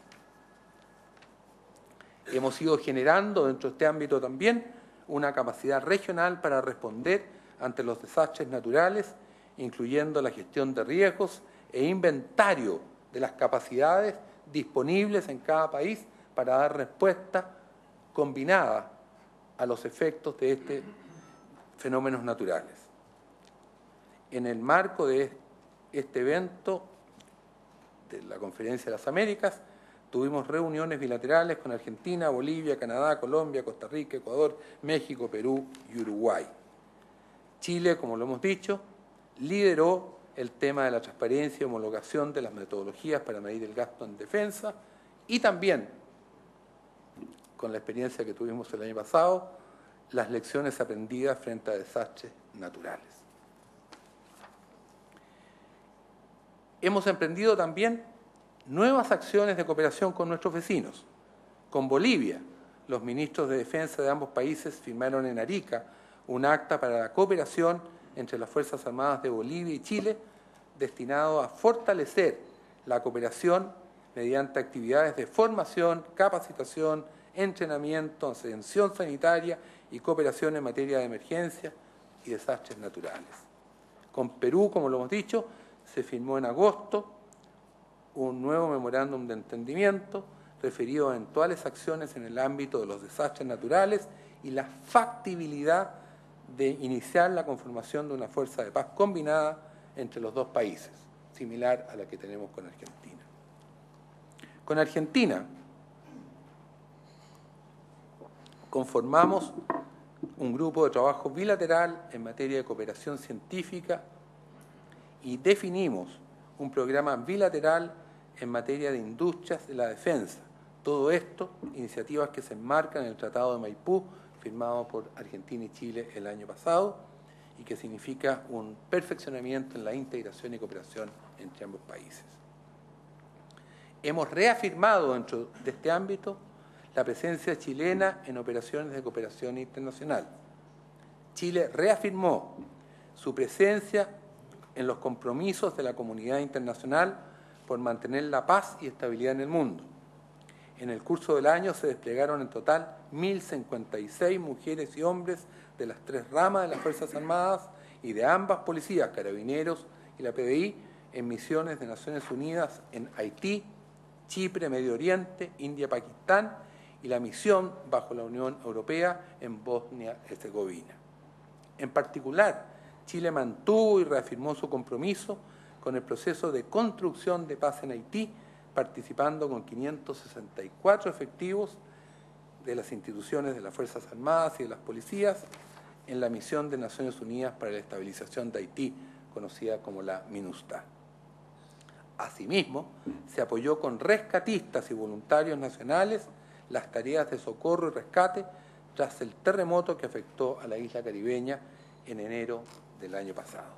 Hemos ido generando dentro de este ámbito también una capacidad regional para responder ante los desastres naturales, incluyendo la gestión de riesgos e inventario de las capacidades disponibles en cada país para dar respuesta combinada a los efectos de estos fenómenos naturales. En el marco de este evento de la Conferencia de las Américas, tuvimos reuniones bilaterales con Argentina, Bolivia, Canadá, Colombia, Costa Rica, Ecuador, México, Perú y Uruguay. Chile, como lo hemos dicho, lideró el tema de la transparencia y homologación de las metodologías para medir el gasto en defensa y también, con la experiencia que tuvimos el año pasado, las lecciones aprendidas frente a desastres naturales. Hemos emprendido también nuevas acciones de cooperación con nuestros vecinos. Con Bolivia, los ministros de defensa de ambos países firmaron en Arica un acta para la cooperación entre las Fuerzas Armadas de Bolivia y Chile, destinado a fortalecer la cooperación mediante actividades de formación, capacitación, entrenamiento, atención sanitaria y cooperación en materia de emergencia y desastres naturales. Con Perú, como lo hemos dicho, se firmó en agosto un nuevo memorándum de entendimiento referido a eventuales acciones en el ámbito de los desastres naturales y la factibilidad de iniciar la conformación de una fuerza de paz combinada entre los dos países, similar a la que tenemos con Argentina. Con Argentina conformamos un grupo de trabajo bilateral en materia de cooperación científica y definimos un programa bilateral en materia de industrias de la defensa. Todo esto, iniciativas que se enmarcan en el Tratado de Maipú, firmado por Argentina y Chile el año pasado, y que significa un perfeccionamiento en la integración y cooperación entre ambos países. Hemos reafirmado dentro de este ámbito la presencia chilena en operaciones de cooperación internacional. Chile reafirmó su presencia en los compromisos de la comunidad internacional por mantener la paz y estabilidad en el mundo. En el curso del año se desplegaron en total mil cincuenta y seis mujeres y hombres de las tres ramas de las Fuerzas Armadas y de ambas policías, Carabineros y la P D I, en misiones de Naciones Unidas en Haití, Chipre, Medio Oriente, India, Pakistán y la misión bajo la Unión Europea en Bosnia-Herzegovina. En particular, Chile mantuvo y reafirmó su compromiso con el proceso de construcción de paz en Haití, participando con quinientos sesenta y cuatro efectivos de las instituciones de las Fuerzas Armadas y de las policías en la misión de Naciones Unidas para la Estabilización de Haití, conocida como la MINUSTAH. Asimismo, se apoyó con rescatistas y voluntarios nacionales las tareas de socorro y rescate tras el terremoto que afectó a la isla caribeña en enero del año pasado.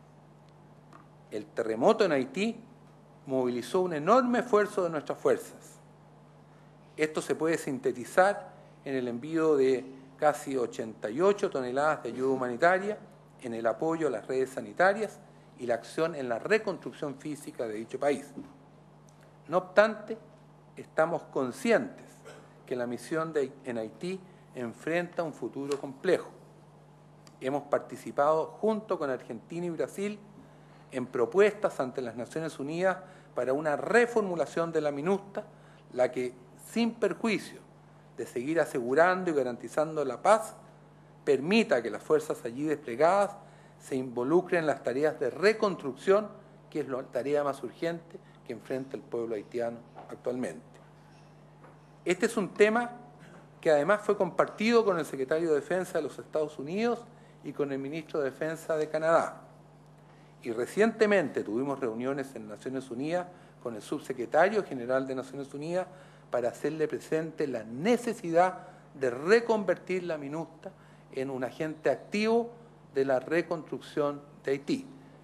El terremoto en Haití movilizó un enorme esfuerzo de nuestras fuerzas. Esto se puede sintetizar en el envío de casi ochenta y ocho toneladas de ayuda humanitaria, en el apoyo a las redes sanitarias y la acción en la reconstrucción física de dicho país. No obstante, estamos conscientes que la misión de, en Haití enfrenta un futuro complejo. Hemos participado junto con Argentina y Brasil en propuestas ante las Naciones Unidas para una reformulación de la MINUSTAH, la que, sin perjuicio de seguir asegurando y garantizando la paz, permita que las fuerzas allí desplegadas se involucren en las tareas de reconstrucción, que es la tarea más urgente que enfrenta el pueblo haitiano actualmente. Este es un tema que además fue compartido con el secretario de Defensa de los Estados Unidos y con el ministro de Defensa de Canadá. Y recientemente tuvimos reuniones en Naciones Unidas con el subsecretario general de Naciones Unidas para hacerle presente la necesidad de reconvertir la MINUSTAH en un agente activo de la reconstrucción de Haití.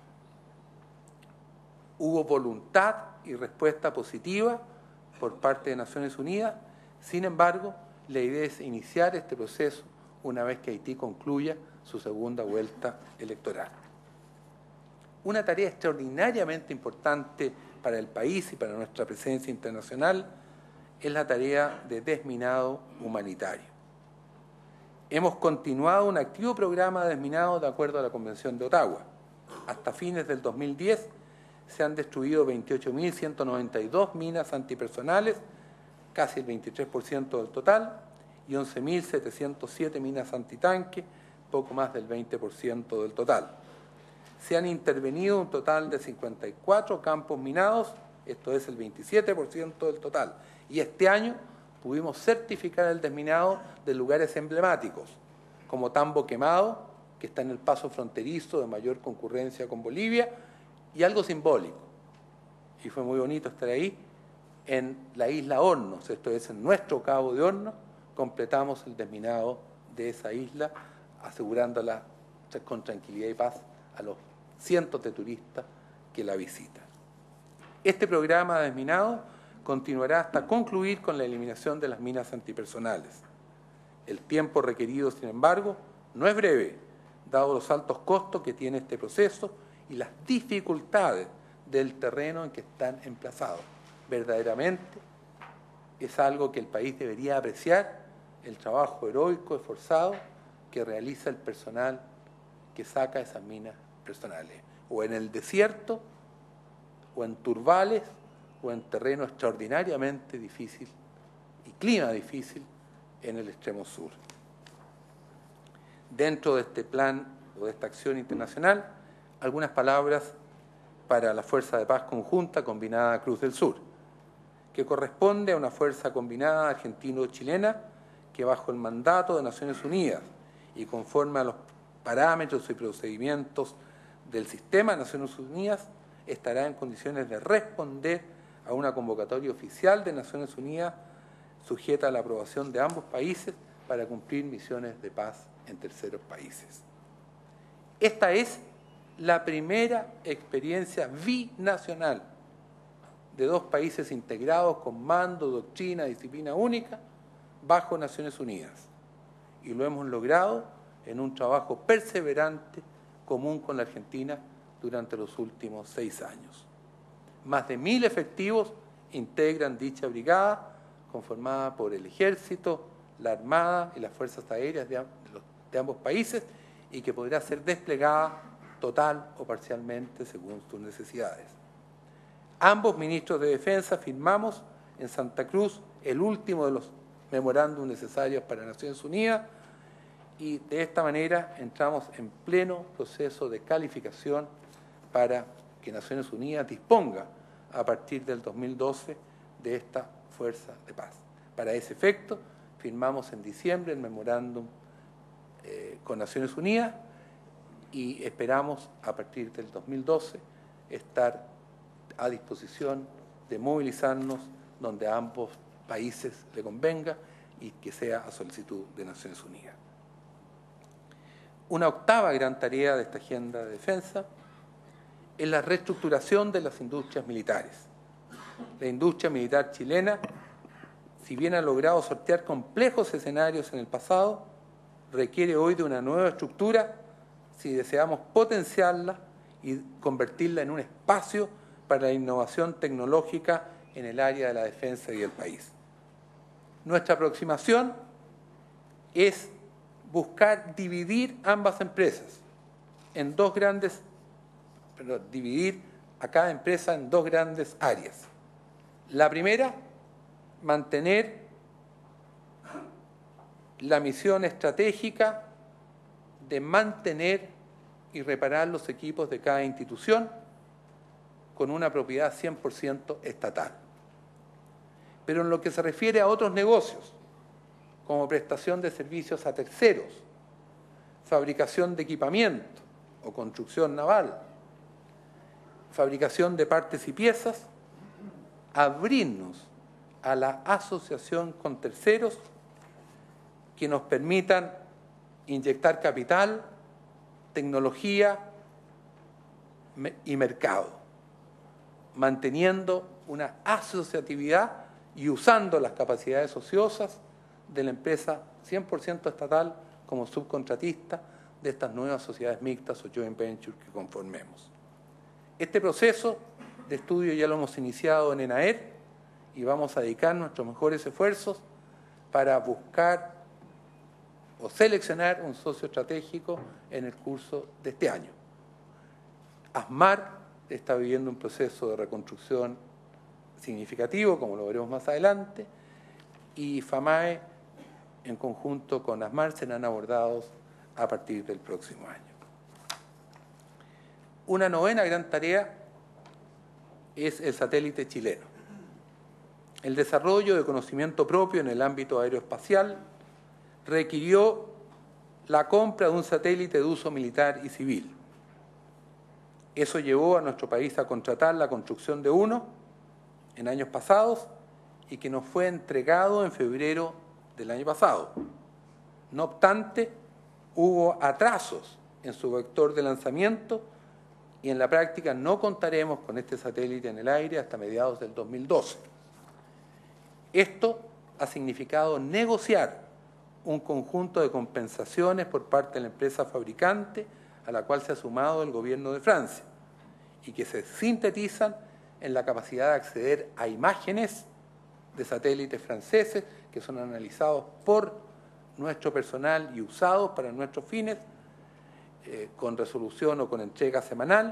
Hubo voluntad y respuesta positiva por parte de Naciones Unidas. Sin embargo, la idea es iniciar este proceso una vez que Haití concluya su segunda vuelta electoral. Una tarea extraordinariamente importante para el país y para nuestra presencia internacional es la tarea de desminado humanitario. Hemos continuado un activo programa de desminado de acuerdo a la Convención de Ottawa. Hasta fines del dos mil diez se han destruido veintiocho mil ciento noventa y dos minas antipersonales, casi el veintitrés por ciento del total, y once mil setecientos siete minas antitanque, poco más del veinte por ciento del total. Se han intervenido un total de cincuenta y cuatro campos minados, esto es el veintisiete por ciento del total, y este año pudimos certificar el desminado de lugares emblemáticos, como Tambo Quemado, que está en el paso fronterizo de mayor concurrencia con Bolivia, y algo simbólico, y fue muy bonito estar ahí, en la isla Hornos, esto es en nuestro Cabo de Hornos, completamos el desminado de esa isla, asegurándola con tranquilidad y paz a los cientos de turistas que la visitan. Este programa de desminado continuará hasta concluir con la eliminación de las minas antipersonales. El tiempo requerido, sin embargo, no es breve, dado los altos costos que tiene este proceso y las dificultades del terreno en que están emplazados. Verdaderamente es algo que el país debería apreciar, el trabajo heroico, esforzado, que realiza el personal que saca esas minas personales, o en el desierto o en turbales o en terreno extraordinariamente difícil y clima difícil en el extremo sur. Dentro de este plan o de esta acción internacional, algunas palabras para la Fuerza de Paz Conjunta Combinada Cruz del Sur, que corresponde a una fuerza combinada argentino-chilena que bajo el mandato de Naciones Unidas y conforme a los parámetros y procedimientos del sistema de Naciones Unidas estará en condiciones de responder a una convocatoria oficial de Naciones Unidas sujeta a la aprobación de ambos países para cumplir misiones de paz en terceros países. Esta es la primera experiencia binacional de dos países integrados con mando, doctrina, disciplina única bajo Naciones Unidas. Y lo hemos logrado en un trabajo perseverante común con la Argentina durante los últimos seis años. Más de mil efectivos integran dicha brigada, conformada por el Ejército, la Armada y las Fuerzas Aéreas de, de ambos países, y que podrá ser desplegada total o parcialmente según sus necesidades. Ambos ministros de Defensa firmamos en Santa Cruz el último de los memorándum necesarios para Naciones Unidas, y de esta manera entramos en pleno proceso de calificación para que Naciones Unidas disponga a partir del dos mil doce de esta fuerza de paz. Para ese efecto, firmamos en diciembre el memorándum eh, con Naciones Unidas y esperamos a partir del dos mil doce estar a disposición de movilizarnos donde a ambos países le convenga y que sea a solicitud de Naciones Unidas. Una octava gran tarea de esta agenda de defensa es la reestructuración de las industrias militares. La industria militar chilena, si bien ha logrado sortear complejos escenarios en el pasado, requiere hoy de una nueva estructura si deseamos potenciarla y convertirla en un espacio para la innovación tecnológica en el área de la defensa y del país. Nuestra aproximación es buscar dividir ambas empresas en dos grandes, pero dividir a cada empresa en dos grandes áreas. La primera, mantener la misión estratégica de mantener y reparar los equipos de cada institución con una propiedad cien por ciento estatal. Pero en lo que se refiere a otros negocios, como prestación de servicios a terceros, fabricación de equipamiento o construcción naval, fabricación de partes y piezas, abrirnos a la asociación con terceros que nos permitan inyectar capital, tecnología y mercado, manteniendo una asociatividad y usando las capacidades ociosas de la empresa cien por ciento estatal como subcontratista de estas nuevas sociedades mixtas o joint ventures que conformemos. Este proceso de estudio ya lo hemos iniciado en ENAER y vamos a dedicar nuestros mejores esfuerzos para buscar o seleccionar un socio estratégico en el curso de este año. ASMAR está viviendo un proceso de reconstrucción significativo, como lo veremos más adelante, y FAMAE, en conjunto con ASMAR, serán abordados a partir del próximo año. Una novena gran tarea es el satélite chileno. El desarrollo de conocimiento propio en el ámbito aeroespacial requirió la compra de un satélite de uso militar y civil. Eso llevó a nuestro país a contratar la construcción de uno en años pasados y que nos fue entregado en febrero del año pasado. No obstante, hubo atrasos en su vector de lanzamiento y en la práctica no contaremos con este satélite en el aire hasta mediados del dos mil doce. Esto ha significado negociar un conjunto de compensaciones por parte de la empresa fabricante a la cual se ha sumado el gobierno de Francia y que se sintetizan en la capacidad de acceder a imágenes de satélites franceses que son analizados por nuestro personal y usados para nuestros fines eh, con resolución o con entrega semanal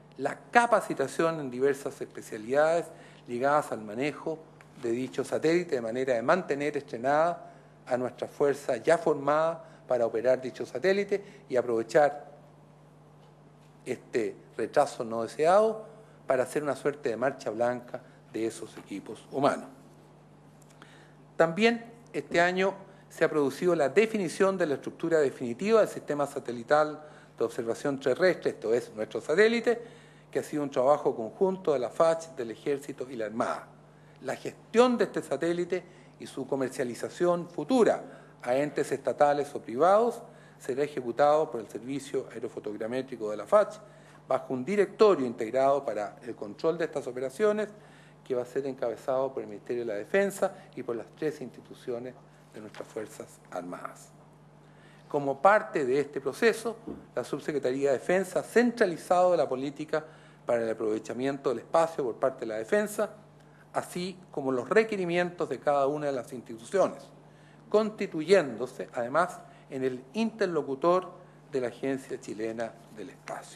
la capacitación en diversas especialidades ligadas al manejo de dicho satélite, de manera de mantener estrenada a nuestra fuerza ya formada para operar dicho satélite y aprovechar este retraso no deseado para hacer una suerte de marcha blanca de esos equipos humanos. También este año se ha producido la definición de la estructura definitiva del sistema satelital de observación terrestre, esto es, nuestro satélite, que ha sido un trabajo conjunto de la F A C H, del Ejército y la Armada. La gestión de este satélite y su comercialización futura a entes estatales o privados será ejecutado por el Servicio Aerofotogramétrico de la F A C H bajo un directorio integrado para el control de estas operaciones que va a ser encabezado por el Ministerio de la Defensa y por las tres instituciones de nuestras Fuerzas Armadas. Como parte de este proceso, la Subsecretaría de Defensa ha centralizado la política para el aprovechamiento del espacio por parte de la Defensa, así como los requerimientos de cada una de las instituciones, constituyéndose, además, en el interlocutor de la Agencia Chilena del Espacio.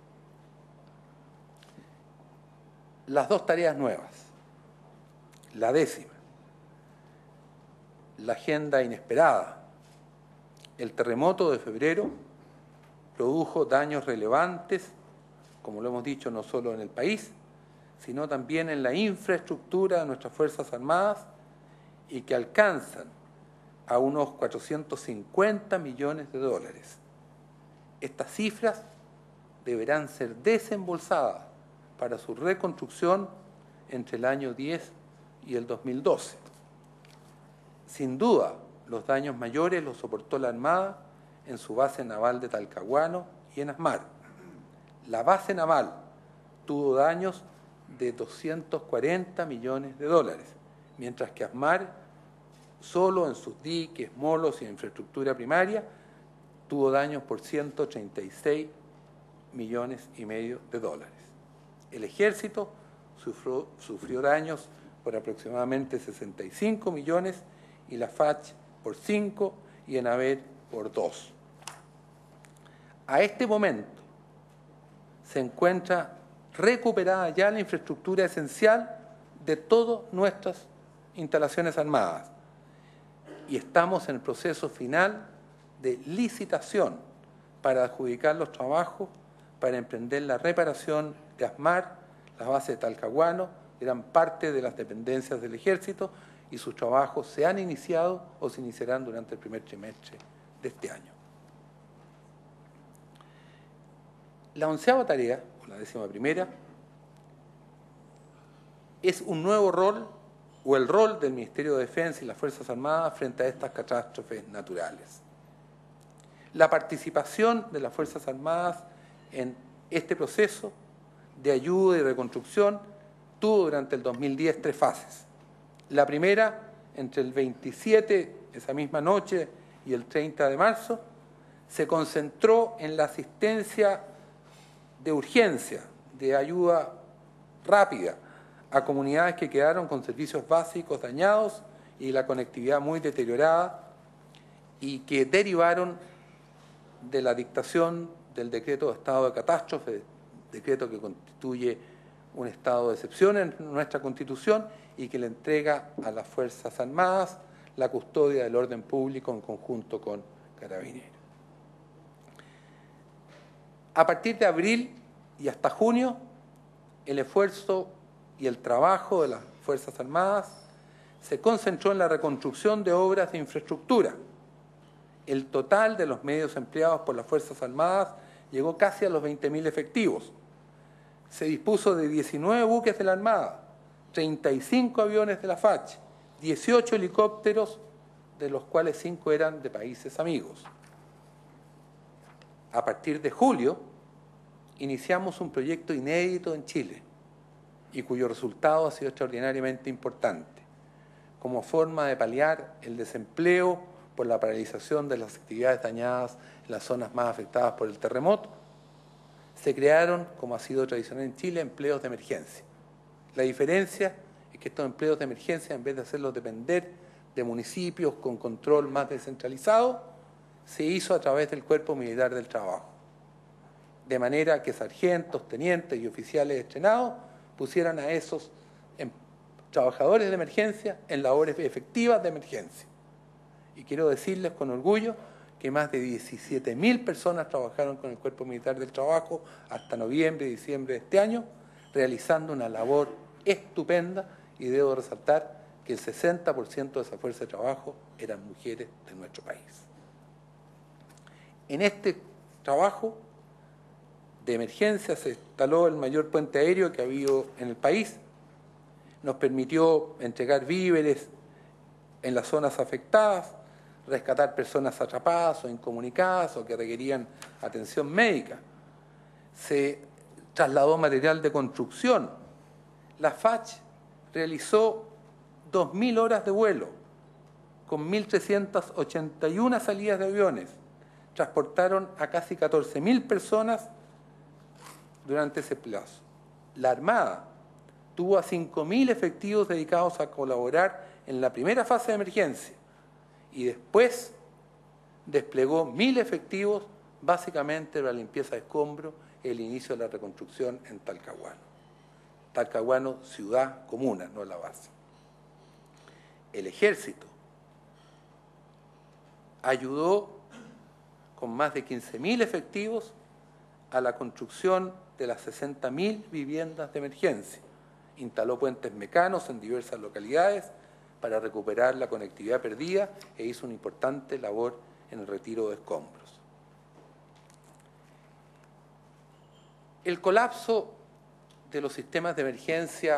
Las dos tareas nuevas. La décima, la agenda inesperada. El terremoto de febrero produjo daños relevantes, como lo hemos dicho, no solo en el país, sino también en la infraestructura de nuestras Fuerzas Armadas y que alcanzan a unos cuatrocientos cincuenta millones de dólares. Estas cifras deberán ser desembolsadas para su reconstrucción entre el año diez y el dos mil doce. Sin duda, los daños mayores los soportó la Armada en su base naval de Talcahuano y en Asmar. La base naval tuvo daños de doscientos cuarenta millones de dólares, mientras que Asmar, solo en sus diques, molos y infraestructura primaria, tuvo daños por ciento treinta y seis millones y medio de dólares. El Ejército sufrió, sufrió daños por aproximadamente sesenta y cinco millones y la F A C H por cinco y ENAVER por dos. A este momento se encuentra recuperada ya la infraestructura esencial de todas nuestras instalaciones armadas y estamos en el proceso final de licitación para adjudicar los trabajos para emprender la reparación de Asmar, la base de Talcahuano, eran parte de las dependencias del Ejército y sus trabajos se han iniciado o se iniciarán durante el primer trimestre de este año. La onceava tarea, o la décima primera, es un nuevo rol o el rol del Ministerio de Defensa y las Fuerzas Armadas frente a estas catástrofes naturales. La participación de las Fuerzas Armadas en este proceso de ayuda y reconstrucción tuvo durante el dos mil diez tres fases. La primera, entre el veintisiete, esa misma noche, y el treinta de marzo, se concentró en la asistencia de urgencia, de ayuda rápida, a comunidades que quedaron con servicios básicos dañados y la conectividad muy deteriorada y que derivaron de la dictación del decreto de estado de catástrofe, decreto que constituye un estado de excepción en nuestra Constitución y que le entrega a las Fuerzas Armadas la custodia del orden público en conjunto con Carabineros. A partir de abril y hasta junio, el esfuerzo y el trabajo de las Fuerzas Armadas se concentró en la reconstrucción de obras de infraestructura. El total de los medios empleados por las Fuerzas Armadas llegó casi a los veinte mil efectivos. Se dispuso de diecinueve buques de la Armada, treinta y cinco aviones de la F A C H, dieciocho helicópteros, de los cuales cinco eran de países amigos. A partir de julio, iniciamos un proyecto inédito en Chile y cuyo resultado ha sido extraordinariamente importante, como forma de paliar el desempleo por la paralización de las actividades dañadas en las zonas más afectadas por el terremoto. Se crearon, como ha sido tradicional en Chile, empleos de emergencia. La diferencia es que estos empleos de emergencia, en vez de hacerlos depender de municipios con control más descentralizado, se hizo a través del Cuerpo Militar del Trabajo. de manera que sargentos, tenientes y oficiales estrenados pusieran a esos en, trabajadores de emergencia en labores efectivas de emergencia. Y quiero decirles con orgullo que más de diecisiete mil personas trabajaron con el Cuerpo Militar del Trabajo hasta noviembre y diciembre de este año, realizando una labor estupenda, y debo resaltar que el sesenta por ciento de esa fuerza de trabajo eran mujeres de nuestro país. En este trabajo de emergencia se instaló el mayor puente aéreo que ha habido en el país, nos permitió entregar víveres en las zonas afectadas, rescatar personas atrapadas o incomunicadas o que requerían atención médica. Se trasladó material de construcción. La F A C H realizó dos mil horas de vuelo con mil trescientas ochenta y una salidas de aviones. Transportaron a casi catorce mil personas durante ese plazo. La Armada tuvo a cinco mil efectivos dedicados a colaborar en la primera fase de emergencia y después desplegó mil efectivos básicamente para la limpieza de escombros y el inicio de la reconstrucción en Talcahuano. Talcahuano, ciudad comuna, no la base. El Ejército ayudó con más de quince mil efectivos a la construcción de las sesenta mil viviendas de emergencia. Instaló puentes mecanos en diversas localidades para recuperar la conectividad perdida e hizo una importante labor en el retiro de escombros. El colapso de los sistemas de emergencia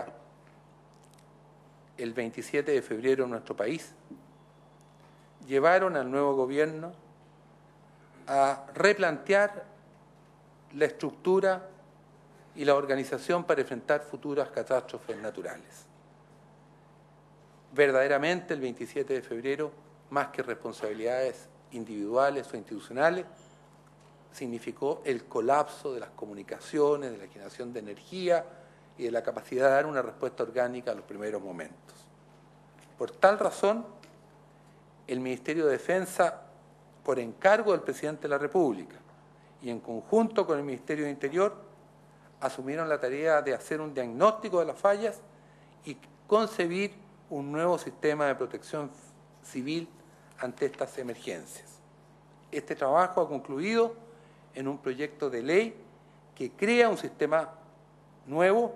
el veintisiete de febrero en nuestro país llevaron al nuevo gobierno a replantear la estructura y la organización para enfrentar futuras catástrofes naturales. Verdaderamente el veintisiete de febrero, más que responsabilidades individuales o institucionales, significó el colapso de las comunicaciones, de la generación de energía y de la capacidad de dar una respuesta orgánica a los primeros momentos. Por tal razón, el Ministerio de Defensa, por encargo del Presidente de la República y en conjunto con el Ministerio de Interior, asumieron la tarea de hacer un diagnóstico de las fallas y concebir un nuevo sistema de protección civil ante estas emergencias. Este trabajo ha concluido en un proyecto de ley que crea un sistema nuevo,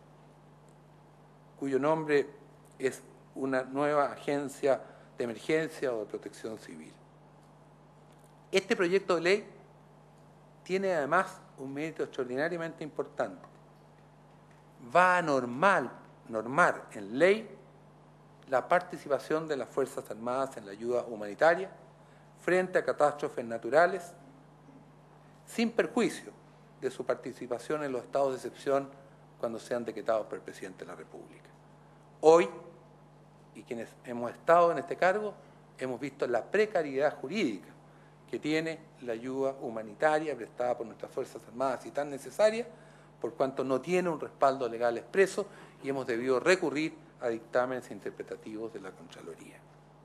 cuyo nombre es una nueva agencia de emergencia o de protección civil. Este proyecto de ley tiene además un mérito extraordinariamente importante. Va a normal, normar en ley la participación de las Fuerzas Armadas en la ayuda humanitaria frente a catástrofes naturales, sin perjuicio de su participación en los estados de excepción cuando sean decretados por el Presidente de la República. Hoy, y quienes hemos estado en este cargo, hemos visto la precariedad jurídica que tiene la ayuda humanitaria prestada por nuestras Fuerzas Armadas y tan necesaria, por cuanto no tiene un respaldo legal expreso y hemos debido recurrir a dictámenes interpretativos de la Contraloría.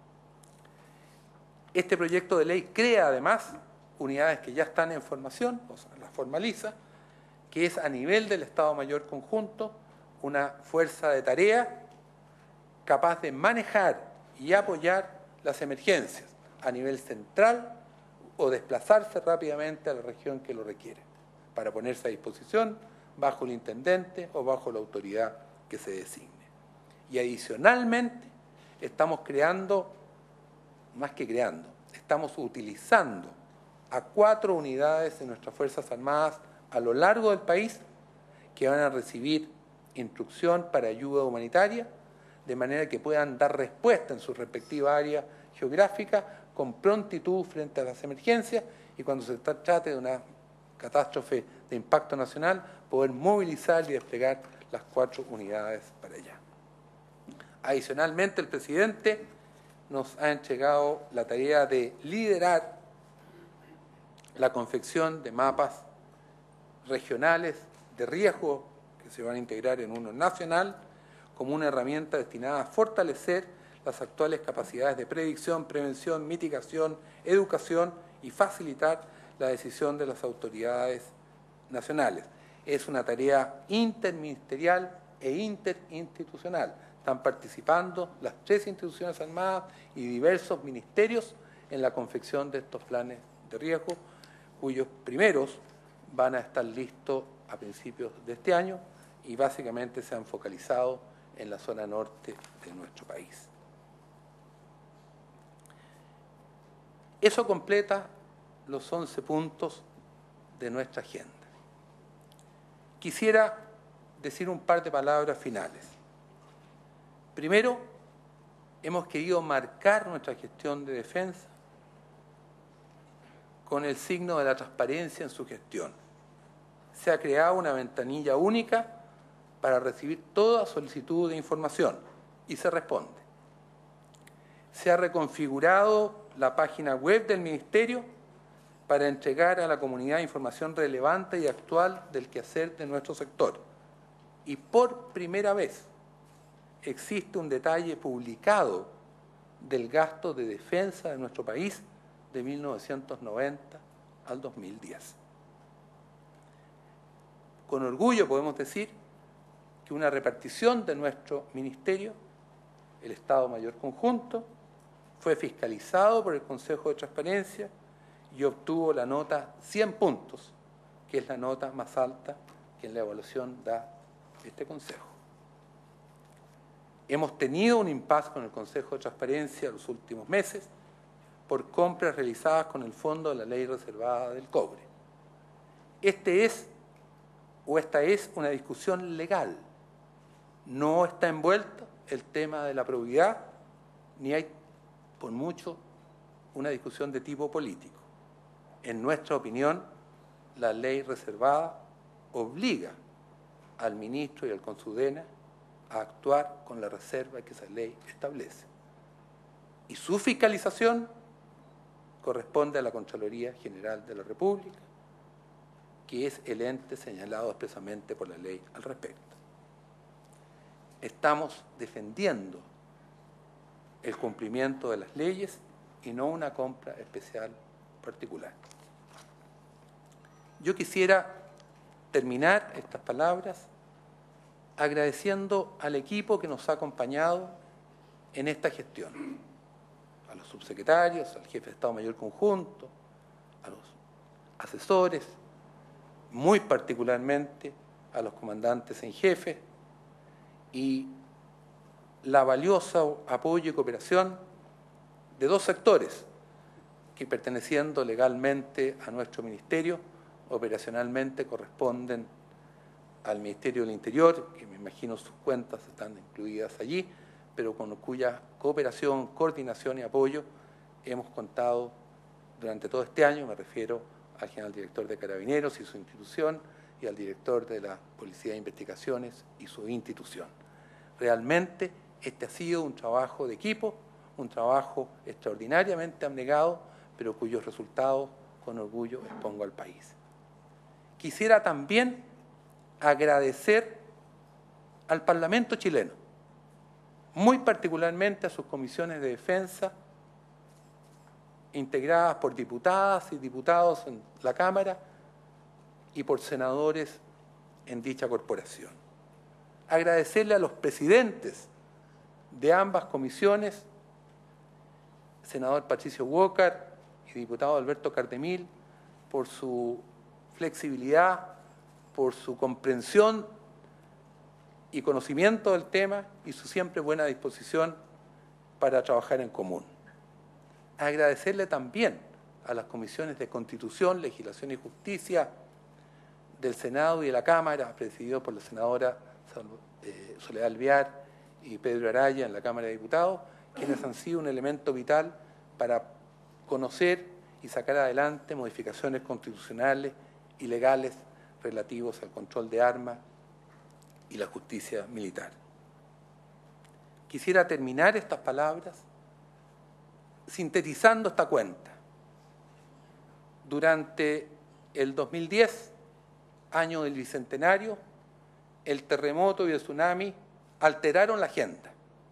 Este proyecto de ley crea además unidades que ya están en formación, o sea, las formaliza, que es a nivel del Estado Mayor Conjunto una fuerza de tarea capaz de manejar y apoyar las emergencias a nivel central o desplazarse rápidamente a la región que lo requiere, para ponerse a disposición bajo el intendente o bajo la autoridad que se designe. Y adicionalmente estamos creando, más que creando, estamos utilizando a cuatro unidades de nuestras Fuerzas Armadas a lo largo del país que van a recibir instrucción para ayuda humanitaria, de manera que puedan dar respuesta en su respectiva área geográfica con prontitud frente a las emergencias y cuando se trate de una catástrofe de impacto nacional, poder movilizar y desplegar las cuatro unidades para allá. Adicionalmente, el presidente nos ha entregado la tarea de liderar la confección de mapas regionales de riesgo que se van a integrar en uno nacional como una herramienta destinada a fortalecer las actuales capacidades de predicción, prevención, mitigación, educación y facilitar la decisión de las autoridades nacionales. Es una tarea interministerial e interinstitucional. Están participando las tres instituciones armadas y diversos ministerios en la confección de estos planes de riesgo, cuyos primeros van a estar listos a principios de este año y básicamente se han focalizado en la zona norte de nuestro país. Eso completa los once puntos de nuestra agenda. Quisiera decir un par de palabras finales. Primero, hemos querido marcar nuestra gestión de defensa con el signo de la transparencia en su gestión. Se ha creado una ventanilla única para recibir toda solicitud de información y se responde. Se ha reconfigurado la página web del Ministerio para entregar a la comunidad información relevante y actual del quehacer de nuestro sector. Y por primera vez existe un detalle publicado del gasto de defensa de nuestro país de mil novecientos noventa al dos mil diez. Con orgullo podemos decir que una repartición de nuestro ministerio, el Estado Mayor Conjunto, fue fiscalizado por el Consejo de Transparencia y obtuvo la nota cien puntos, que es la nota más alta que en la evaluación da este Consejo. Hemos tenido un impasse con el Consejo de Transparencia en los últimos meses por compras realizadas con el fondo de la Ley Reservada del Cobre. Este es, o esta es, una discusión legal. No está envuelto el tema de la probidad, ni hay, por mucho, una discusión de tipo político. En nuestra opinión, la ley reservada obliga al ministro y al Consudena a actuar con la reserva que esa ley establece. Y su fiscalización corresponde a la Contraloría General de la República, que es el ente señalado expresamente por la ley al respecto. Estamos defendiendo el cumplimiento de las leyes y no una compra especial particular. Yo quisiera terminar estas palabras agradeciendo al equipo que nos ha acompañado en esta gestión, a los subsecretarios, al jefe de Estado Mayor Conjunto, a los asesores, muy particularmente a los comandantes en jefe, y la valiosa apoyo y cooperación de dos sectores que, perteneciendo legalmente a nuestro ministerio, operacionalmente corresponden al Ministerio del Interior, que me imagino sus cuentas están incluidas allí, pero con cuya cooperación, coordinación y apoyo hemos contado durante todo este año. Me refiero al general director de Carabineros y su institución, y al director de la Policía de Investigaciones y su institución. Realmente este ha sido un trabajo de equipo, un trabajo extraordinariamente abnegado, pero cuyos resultados con orgullo expongo al país. Quisiera también agradecer al Parlamento chileno, muy particularmente a sus comisiones de defensa, integradas por diputadas y diputados en la Cámara y por senadores en dicha corporación. Agradecerle a los presidentes de ambas comisiones, senador Patricio Walker y diputado Alberto Cardemil, por su flexibilidad, por su comprensión y conocimiento del tema y su siempre buena disposición para trabajar en común. Agradecerle también a las comisiones de Constitución, Legislación y Justicia del Senado y de la Cámara, presidido por la senadora Soledad Alvear y Pedro Araya en la Cámara de Diputados, quienes han sido un elemento vital para conocer y sacar adelante modificaciones constitucionales y legales relativos al control de armas y la justicia militar. Quisiera terminar estas palabras sintetizando esta cuenta. Durante el dos mil diez, año del Bicentenario, el terremoto y el tsunami alteraron la agenda.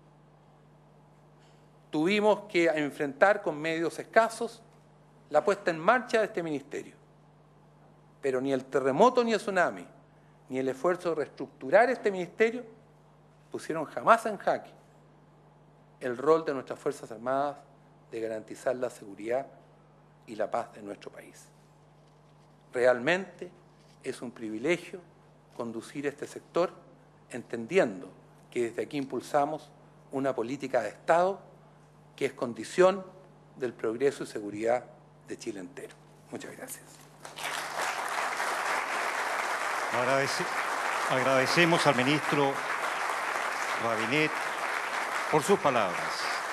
Tuvimos que enfrentar con medios escasos la puesta en marcha de este ministerio. Pero ni el terremoto ni el tsunami, ni el esfuerzo de reestructurar este ministerio pusieron jamás en jaque el rol de nuestras Fuerzas Armadas de garantizar la seguridad y la paz de nuestro país. Realmente es un privilegio conducir este sector entendiendo que desde aquí impulsamos una política de Estado que es condición del progreso y seguridad de Chile entero. Muchas gracias. Agradece, agradecemos al ministro Rabinet por sus palabras.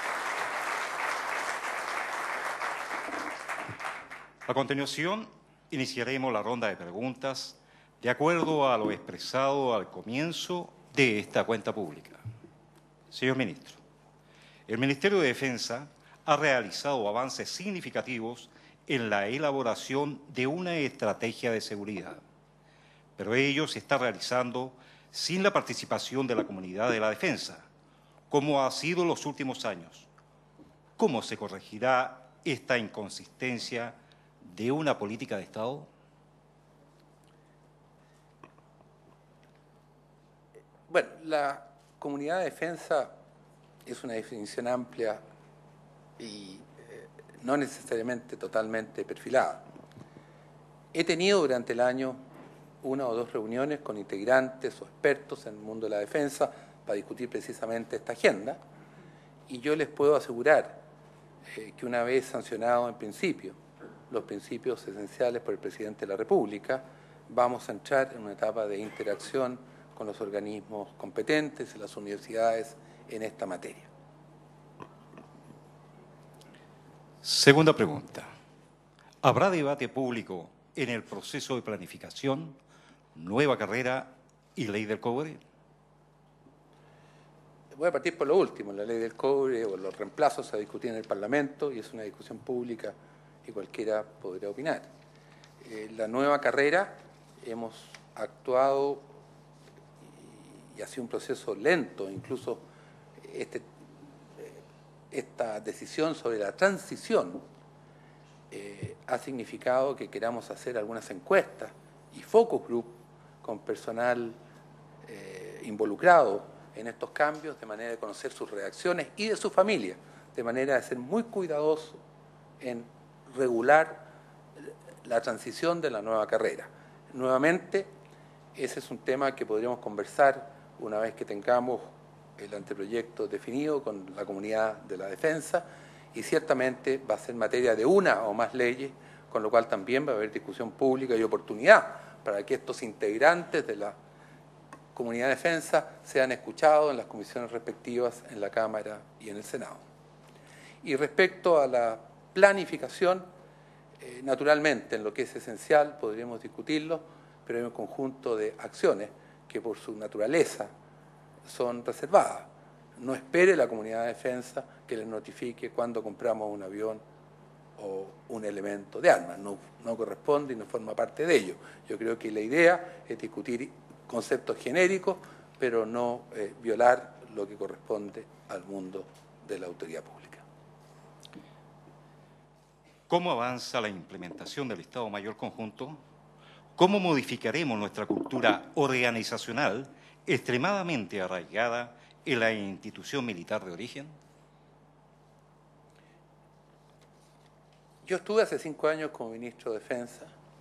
A continuación, iniciaremos la ronda de preguntas de acuerdo a lo expresado al comienzo de esta cuenta pública. Señor ministro, el Ministerio de Defensa ha realizado avances significativos en la elaboración de una estrategia de seguridad, pero ello se está realizando sin la participación de la comunidad de la defensa, como ha sido en los últimos años. ¿Cómo se corregirá esta inconsistencia de una política de Estado? Bueno, la comunidad de defensa es una definición amplia y eh, no necesariamente totalmente perfilada. He tenido durante el año una o dos reuniones con integrantes o expertos en el mundo de la defensa para discutir precisamente esta agenda, y yo les puedo asegurar eh, que una vez sancionado en principio los principios esenciales por el presidente de la República, vamos a entrar en una etapa de interacción con los organismos competentes y las universidades en esta materia. Segunda pregunta. ¿Habrá debate público en el proceso de planificación, nueva carrera y ley del cobre? Voy a partir por lo último. La ley del cobre o los reemplazos se discuten en el Parlamento y es una discusión pública y cualquiera podría opinar. Eh, la nueva carrera, hemos actuado y, y ha sido un proceso lento, incluso este, esta decisión sobre la transición eh, ha significado que queramos hacer algunas encuestas y focus group con personal eh, involucrado en estos cambios, de manera de conocer sus reacciones y de su familia, de manera de ser muy cuidadoso en regular la transición de la nueva carrera. Nuevamente, ese es un tema que podríamos conversar una vez que tengamos el anteproyecto definido con la comunidad de la defensa, y ciertamente va a ser materia de una o más leyes, con lo cual también va a haber discusión pública y oportunidad para que estos integrantes de la comunidad de defensa sean escuchados en las comisiones respectivas en la Cámara y en el Senado. Y respecto a la planificación, eh, naturalmente, en lo que es esencial podríamos discutirlo, pero hay un conjunto de acciones que por su naturaleza son reservadas. No espere la comunidad de defensa que les notifique cuando compramos un avión o un elemento de armas. No, no corresponde y no forma parte de ello. Yo creo que la idea es discutir conceptos genéricos, pero no eh, violar lo que corresponde al mundo de la autoridad pública. ¿Cómo avanza la implementación del Estado Mayor Conjunto? ¿Cómo modificaremos nuestra cultura organizacional extremadamente arraigada en la institución militar de origen? Yo estuve hace cinco años como ministro de Defensa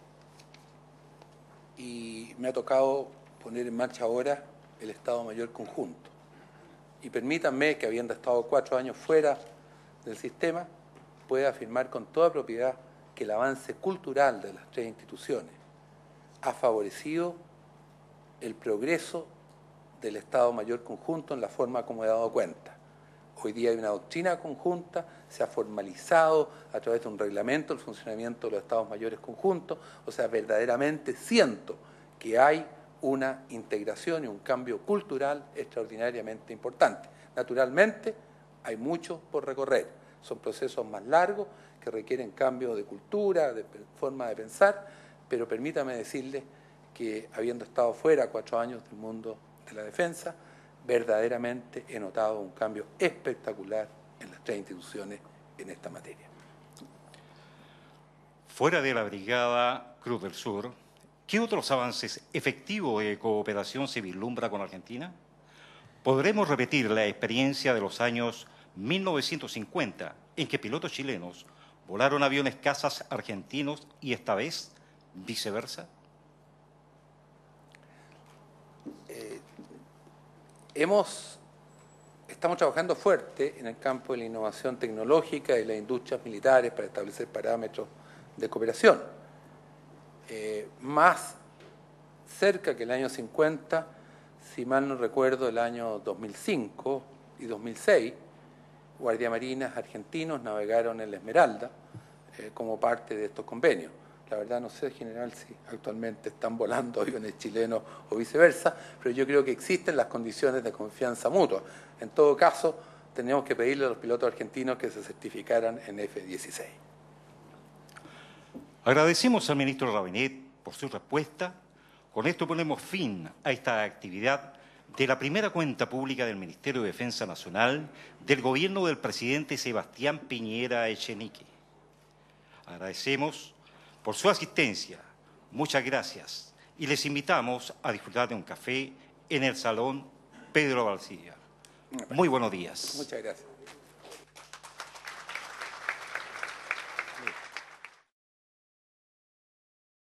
y me ha tocado poner en marcha ahora el Estado Mayor Conjunto. Y permítanme que, habiendo estado cuatro años fuera del sistema, pueda afirmar con toda propiedad que el avance cultural de las tres instituciones ha favorecido el progreso del Estado Mayor Conjunto en la forma como he dado cuenta. Hoy día hay una doctrina conjunta, se ha formalizado a través de un reglamento el funcionamiento de los Estados Mayores Conjuntos, o sea, verdaderamente siento que hay una integración y un cambio cultural extraordinariamente importante. Naturalmente, hay mucho por recorrer. Son procesos más largos que requieren cambios de cultura, de forma de pensar, pero permítame decirles que, habiendo estado fuera cuatro años del mundo de la defensa, verdaderamente he notado un cambio espectacular en las tres instituciones en esta materia. Fuera de la Brigada Cruz del Sur, ¿Qué otros avances efectivos de cooperación se vislumbra con Argentina? ¿Podremos repetir la experiencia de los años mil novecientos cincuenta, en que pilotos chilenos volaron aviones cazas argentinos y esta vez viceversa? Eh, hemos, estamos trabajando fuerte en el campo de la innovación tecnológica y las industrias militares para establecer parámetros de cooperación. Eh, más cerca que el año cincuenta, si mal no recuerdo, el año dos mil cinco y dos mil seis, guardiamarinas argentinos navegaron en la Esmeralda eh, como parte de estos convenios. La verdad no sé, general, si actualmente están volando aviones chilenos o viceversa, pero yo creo que existen las condiciones de confianza mutua. En todo caso, tenemos que pedirle a los pilotos argentinos que se certificaran en F dieciséis. Agradecemos al ministro Rabinet por su respuesta. Con esto ponemos fin a esta actividad de la primera cuenta pública del Ministerio de Defensa Nacional del gobierno del presidente Sebastián Piñera Echenique. Agradecemos por su asistencia. Muchas gracias. Y les invitamos a disfrutar de un café en el Salón Pedro Valdivia. Muy buenos días. Muchas gracias.